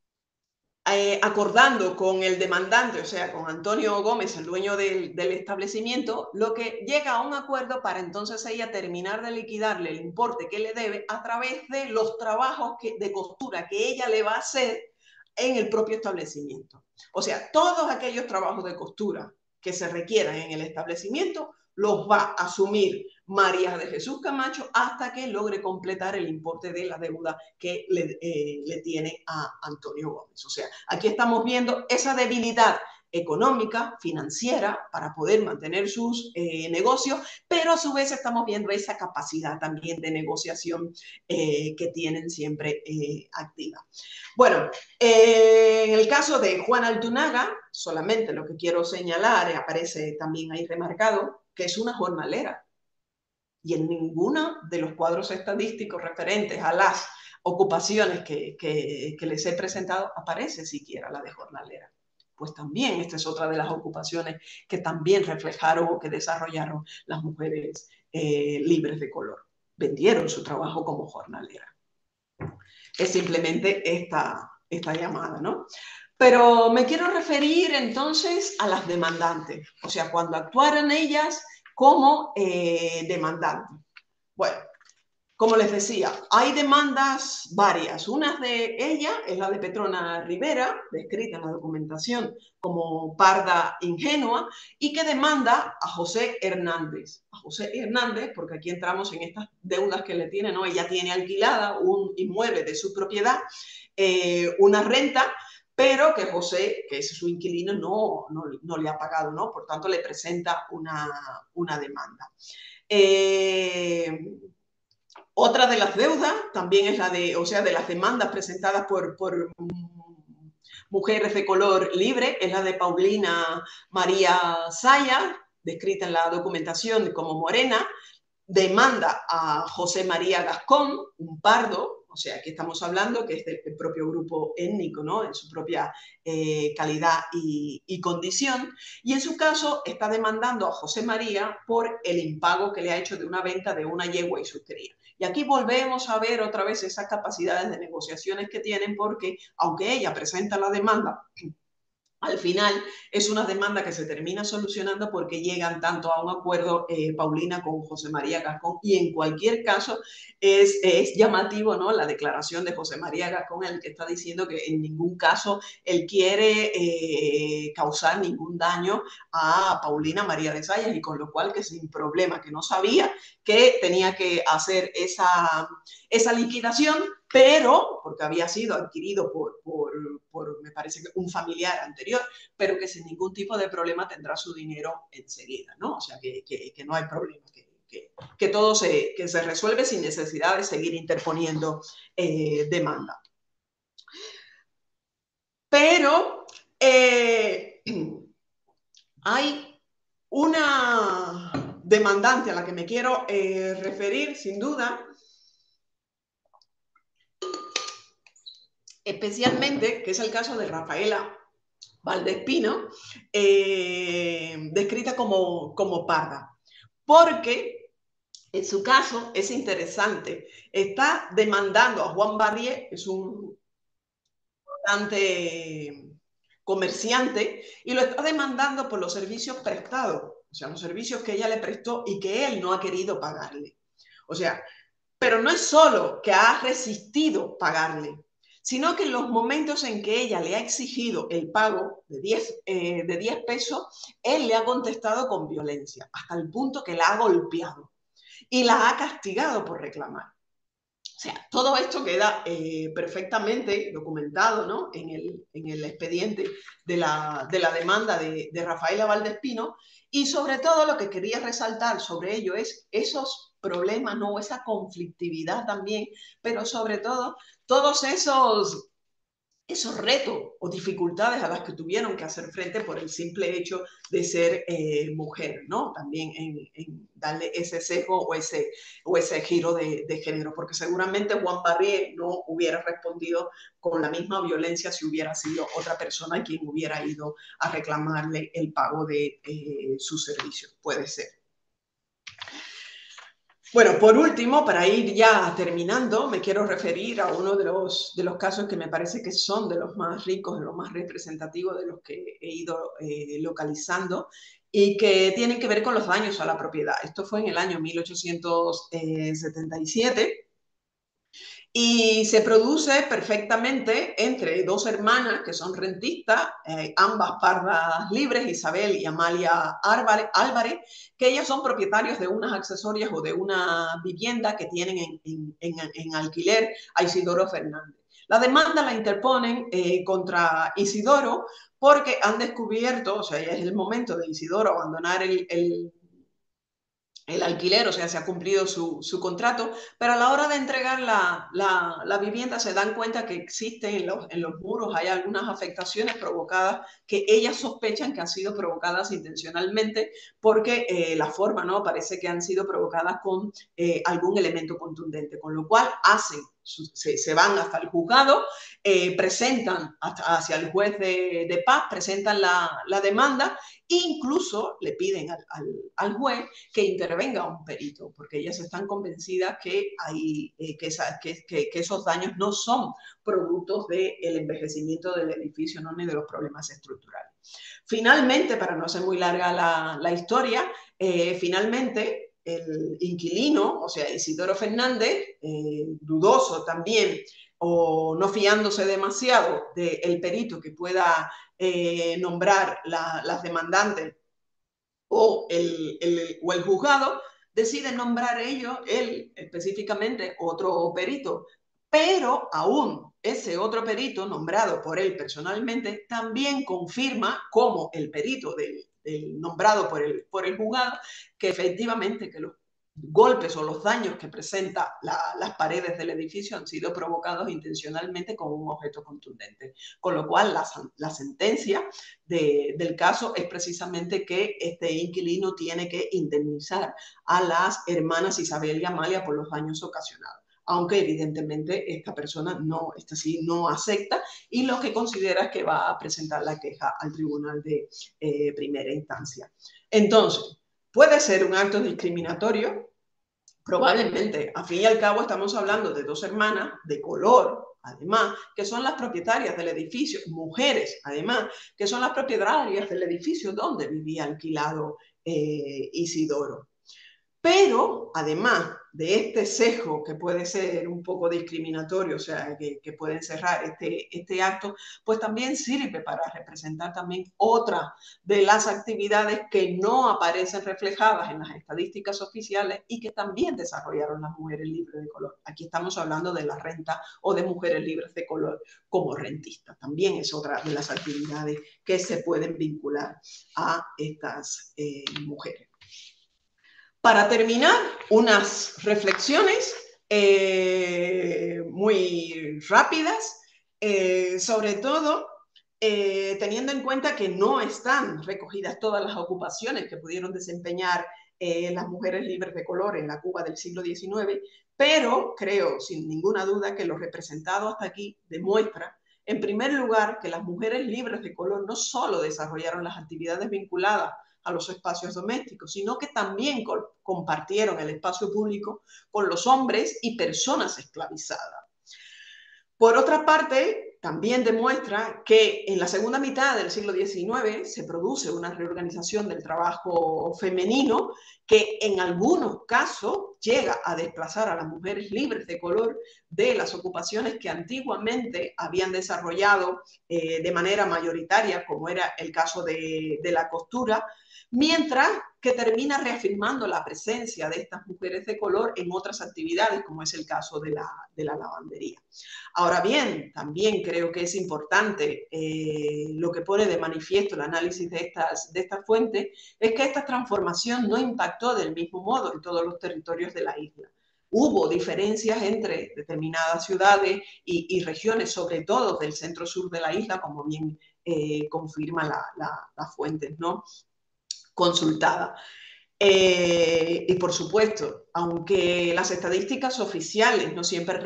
acordando con el demandante, o sea, con Antonio Gómez, el dueño del establecimiento, lo que llega a un acuerdo para entonces ella terminar de liquidarle el importe que le debe a través de los trabajos de costura que ella le va a hacer en el propio establecimiento. O sea, todos aquellos trabajos de costura que se requieran en el establecimiento los va a asumir María de Jesús Camacho hasta que logre completar el importe de la deuda que le tiene a Antonio Gómez. O sea, aquí estamos viendo esa debilidad económica, financiera, para poder mantener sus negocios, pero a su vez estamos viendo esa capacidad también de negociación que tienen siempre activa. Bueno, en el caso de Juana Altunaga, solamente lo que quiero señalar, aparece también ahí remarcado, que es una jornalera. Y en ninguno de los cuadros estadísticos referentes a las ocupaciones que les he presentado aparece siquiera la de jornalera. Pues también esta es otra de las ocupaciones que también reflejaron o que desarrollaron las mujeres libres de color. Vendieron su trabajo como jornalera. Es simplemente esta llamada, ¿no? Pero me quiero referir entonces a las demandantes, o sea, cuando actuaron ellas como demandantes. Bueno, como les decía, hay demandas varias. Una de ellas es la de Petrona Rivera, descrita en la documentación como parda ingenua, y que demanda a José Hernández. A José Hernández, porque aquí entramos en estas deudas que le tiene, ¿no? Ella tiene alquilada un inmueble de su propiedad, una renta, pero que José, que es su inquilino, no le ha pagado, ¿no? Por tanto, le presenta una demanda. Otra de las deudas también es la de, o sea, de las demandas presentadas por mujeres de color libre, es la de Paulina María Saya, descrita en la documentación como morena, demanda a José María Gascón, un pardo, o sea, aquí estamos hablando que es del propio grupo étnico, ¿no? En su propia calidad y condición, y en su caso está demandando a José María por el impago que le ha hecho de una venta de una yegua y sus crías. Y aquí volvemos a ver otra vez esas capacidades de negociaciones que tienen, porque aunque ella presenta la demanda, al final es una demanda que se termina solucionando porque llegan tanto a un acuerdo Paulina con José María Gascón, y en cualquier caso es llamativo, ¿no? La declaración de José María Gascón, en el que está diciendo que en ningún caso él quiere causar ningún daño a Paulina María de Zayas, y con lo cual que sin problema, que no sabía que tenía que hacer esa liquidación, pero porque había sido adquirido por me parece que un familiar anterior, pero que sin ningún tipo de problema tendrá su dinero enseguida, ¿no? O sea, que no hay problema, que todo que se resuelve sin necesidad de seguir interponiendo demanda. Pero hay una demandante a la que me quiero referir, sin duda, especialmente, que es el caso de Rafaela Valdespino, descrita como parda, porque en su caso es interesante, está demandando a Juan Barrié, es un importante comerciante, y lo está demandando por los servicios prestados, o sea, los servicios que ella le prestó y que él no ha querido pagarle. O sea, pero no es solo que ha resistido pagarle, sino que en los momentos en que ella le ha exigido el pago de 10 pesos, él le ha contestado con violencia, hasta el punto que la ha golpeado y la ha castigado por reclamar. O sea, todo esto queda perfectamente documentado, ¿no? en el expediente de la demanda de Rafaela Valdespino, y sobre todo lo que quería resaltar sobre ello es esos problemas, ¿no? Esa conflictividad también, pero sobre todo todos esos esos retos o dificultades a las que tuvieron que hacer frente por el simple hecho de ser mujer, ¿no? También en darle ese sesgo o ese giro de género, porque seguramente Juan Barrié no hubiera respondido con la misma violencia si hubiera sido otra persona quien hubiera ido a reclamarle el pago de sus servicios, puede ser. Bueno, por último, para ir ya terminando, me quiero referir a uno de los casos que me parece que son de los más ricos, de los más representativos de los que he ido localizando y que tienen que ver con los daños a la propiedad. Esto fue en el año 1877 y se produce perfectamente entre dos hermanas que son rentistas, ambas pardas libres, Isabel y Amalia Álvarez, que ellas son propietarios de unas accesorias o de una vivienda que tienen en alquiler a Isidoro Fernández. La demanda la interponen contra Isidoro porque han descubierto, o sea, ya es el momento de Isidoro abandonar el alquiler, o sea, se ha cumplido su contrato, pero a la hora de entregar la vivienda se dan cuenta que existen en los muros, hay algunas afectaciones provocadas que ellas sospechan que han sido provocadas intencionalmente porque la forma, ¿no? Parece que han sido provocadas con algún elemento contundente, con lo cual se van hasta el juzgado, presentan hacia el juez de paz, presentan la demanda e incluso le piden al juez que intervenga un perito, porque ellas están convencidas que esos daños no son productos del envejecimiento del edificio, no ni de los problemas estructurales. Finalmente, para no ser muy larga la historia, finalmente el inquilino, o sea, Isidoro Fernández, dudoso también o no fiándose demasiado del perito que pueda nombrar las demandantes o el juzgado, decide nombrar él específicamente otro perito, pero aún ese otro perito nombrado por él personalmente también confirma como el perito nombrado por el juzgado que efectivamente que los golpes o los daños que presenta las paredes del edificio han sido provocados intencionalmente con un objeto contundente. Con lo cual, la sentencia del caso es precisamente que este inquilino tiene que indemnizar a las hermanas Isabel y Amalia por los daños ocasionados. Aunque evidentemente esta persona no acepta y lo que considera es que va a presentar la queja al tribunal de primera instancia. Entonces, puede ser un acto discriminatorio, probablemente. A fin y al cabo estamos hablando de dos hermanas de color, además, que son las propietarias del edificio, mujeres, además, que son las propietarias del edificio donde vivía alquilado Isidoro. Pero, además de este sesgo que puede ser un poco discriminatorio, o sea, que puede encerrar este acto, pues también sirve para representar también otra de las actividades que no aparecen reflejadas en las estadísticas oficiales y que también desarrollaron las mujeres libres de color. Aquí estamos hablando de la renta o de mujeres libres de color como rentistas. También es otra de las actividades que se pueden vincular a estas mujeres. Para terminar, unas reflexiones muy rápidas, sobre todo teniendo en cuenta que no están recogidas todas las ocupaciones que pudieron desempeñar las mujeres libres de color en la Cuba del siglo XIX, pero creo sin ninguna duda que lo representado hasta aquí demuestra, en primer lugar, que las mujeres libres de color no solo desarrollaron las actividades vinculadas a los espacios domésticos, sino que también compartieron el espacio público con los hombres y personas esclavizadas. Por otra parte, también demuestra que en la segunda mitad del siglo XIX se produce una reorganización del trabajo femenino que en algunos casos llega a desplazar a las mujeres libres de color de las ocupaciones que antiguamente habían desarrollado de manera mayoritaria, como era el caso de la costura, mientras que termina reafirmando la presencia de estas mujeres de color en otras actividades, como es el caso de la lavandería. Ahora bien, también creo que es importante lo que pone de manifiesto el análisis de estas fuentes, es que esta transformación no impactó del mismo modo en todos los territorios de la isla. hubo diferencias entre determinadas ciudades y regiones, sobre todo del centro-sur de la isla, como bien confirma la fuente, ¿no?, consultada. Y por supuesto, aunque las estadísticas oficiales no siempre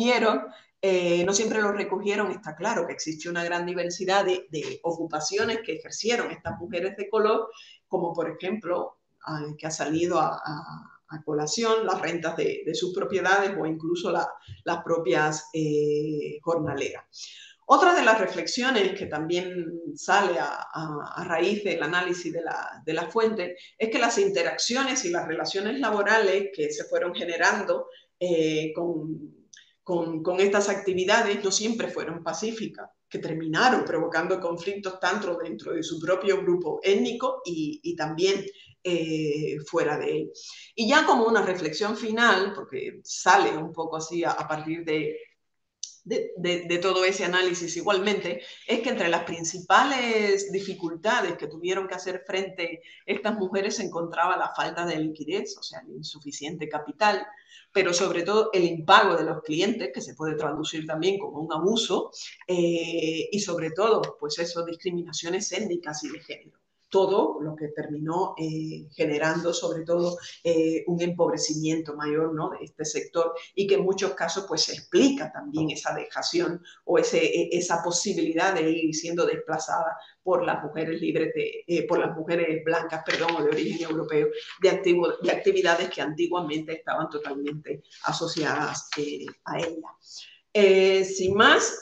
lo recogieron, está claro que existe una gran diversidad de ocupaciones que ejercieron estas mujeres de color, como por ejemplo, que ha salido a colación, las rentas de sus propiedades o incluso las propias jornaleras. Otra de las reflexiones que también sale a raíz del análisis de la fuente es que las interacciones y las relaciones laborales que se fueron generando con estas actividades no siempre fueron pacíficas, que terminaron provocando conflictos tanto dentro de su propio grupo étnico y también fuera de él. Y ya como una reflexión final, porque sale un poco así a partir de todo ese análisis igualmente, es que entre las principales dificultades que tuvieron que hacer frente estas mujeres se encontraba la falta de liquidez, o sea, el insuficiente capital, pero sobre todo el impago de los clientes, que se puede traducir también como un abuso, y sobre todo, pues eso, discriminaciones étnicas y de género. Todo lo que terminó generando sobre todo un empobrecimiento mayor, ¿no?, de este sector, y que en muchos casos pues se explica también esa dejación o esa posibilidad de ir siendo desplazada por las mujeres libres, por las mujeres blancas, perdón, o de origen europeo, de actividades que antiguamente estaban totalmente asociadas a ella. Sin más,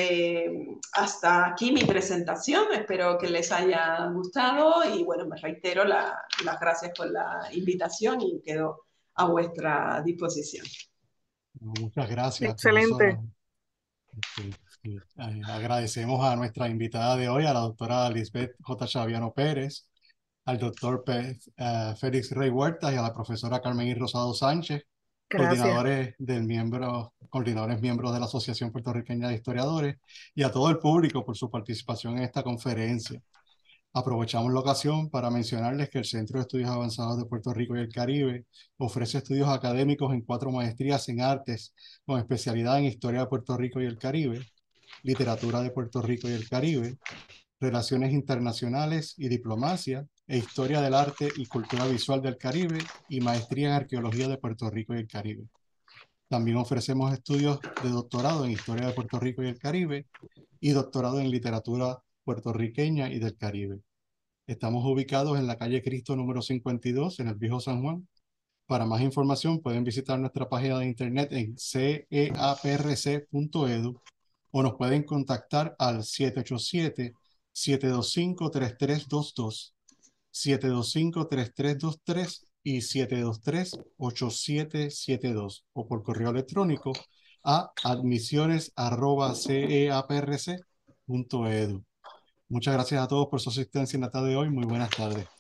hasta aquí mi presentación. Espero que les haya gustado y bueno, me reitero las gracias por la invitación y quedo a vuestra disposición. Muchas gracias, Excelente. profesora. Sí, agradecemos a nuestra invitada de hoy, a la doctora Lisbeth J. Chaviano Pérez, al doctor Félix Rey Huertas y a la profesora Carmen I. Rosado Sánchez, Gracias. coordinadores miembros de la Asociación Puertorriqueña de Historiadores, y a todo el público por su participación en esta conferencia. Aprovechamos la ocasión para mencionarles que el Centro de Estudios Avanzados de Puerto Rico y el Caribe ofrece estudios académicos en 4 maestrías en artes con especialidad en Historia de Puerto Rico y el Caribe, Literatura de Puerto Rico y el Caribe, Relaciones Internacionales y Diplomacia, e Historia del Arte y Cultura Visual del Caribe, y Maestría en Arqueología de Puerto Rico y el Caribe. También ofrecemos estudios de doctorado en Historia de Puerto Rico y el Caribe y doctorado en Literatura puertorriqueña y del Caribe. Estamos ubicados en la calle Cristo número 52 en el Viejo San Juan. Para más información pueden visitar nuestra página de internet en ceaprc.edu o nos pueden contactar al 787-725-3322, 725-3323 y 723-8772, o por correo electrónico a admisiones@ceaprc.edu. Muchas gracias a todos por su asistencia en la tarde de hoy. Muy buenas tardes.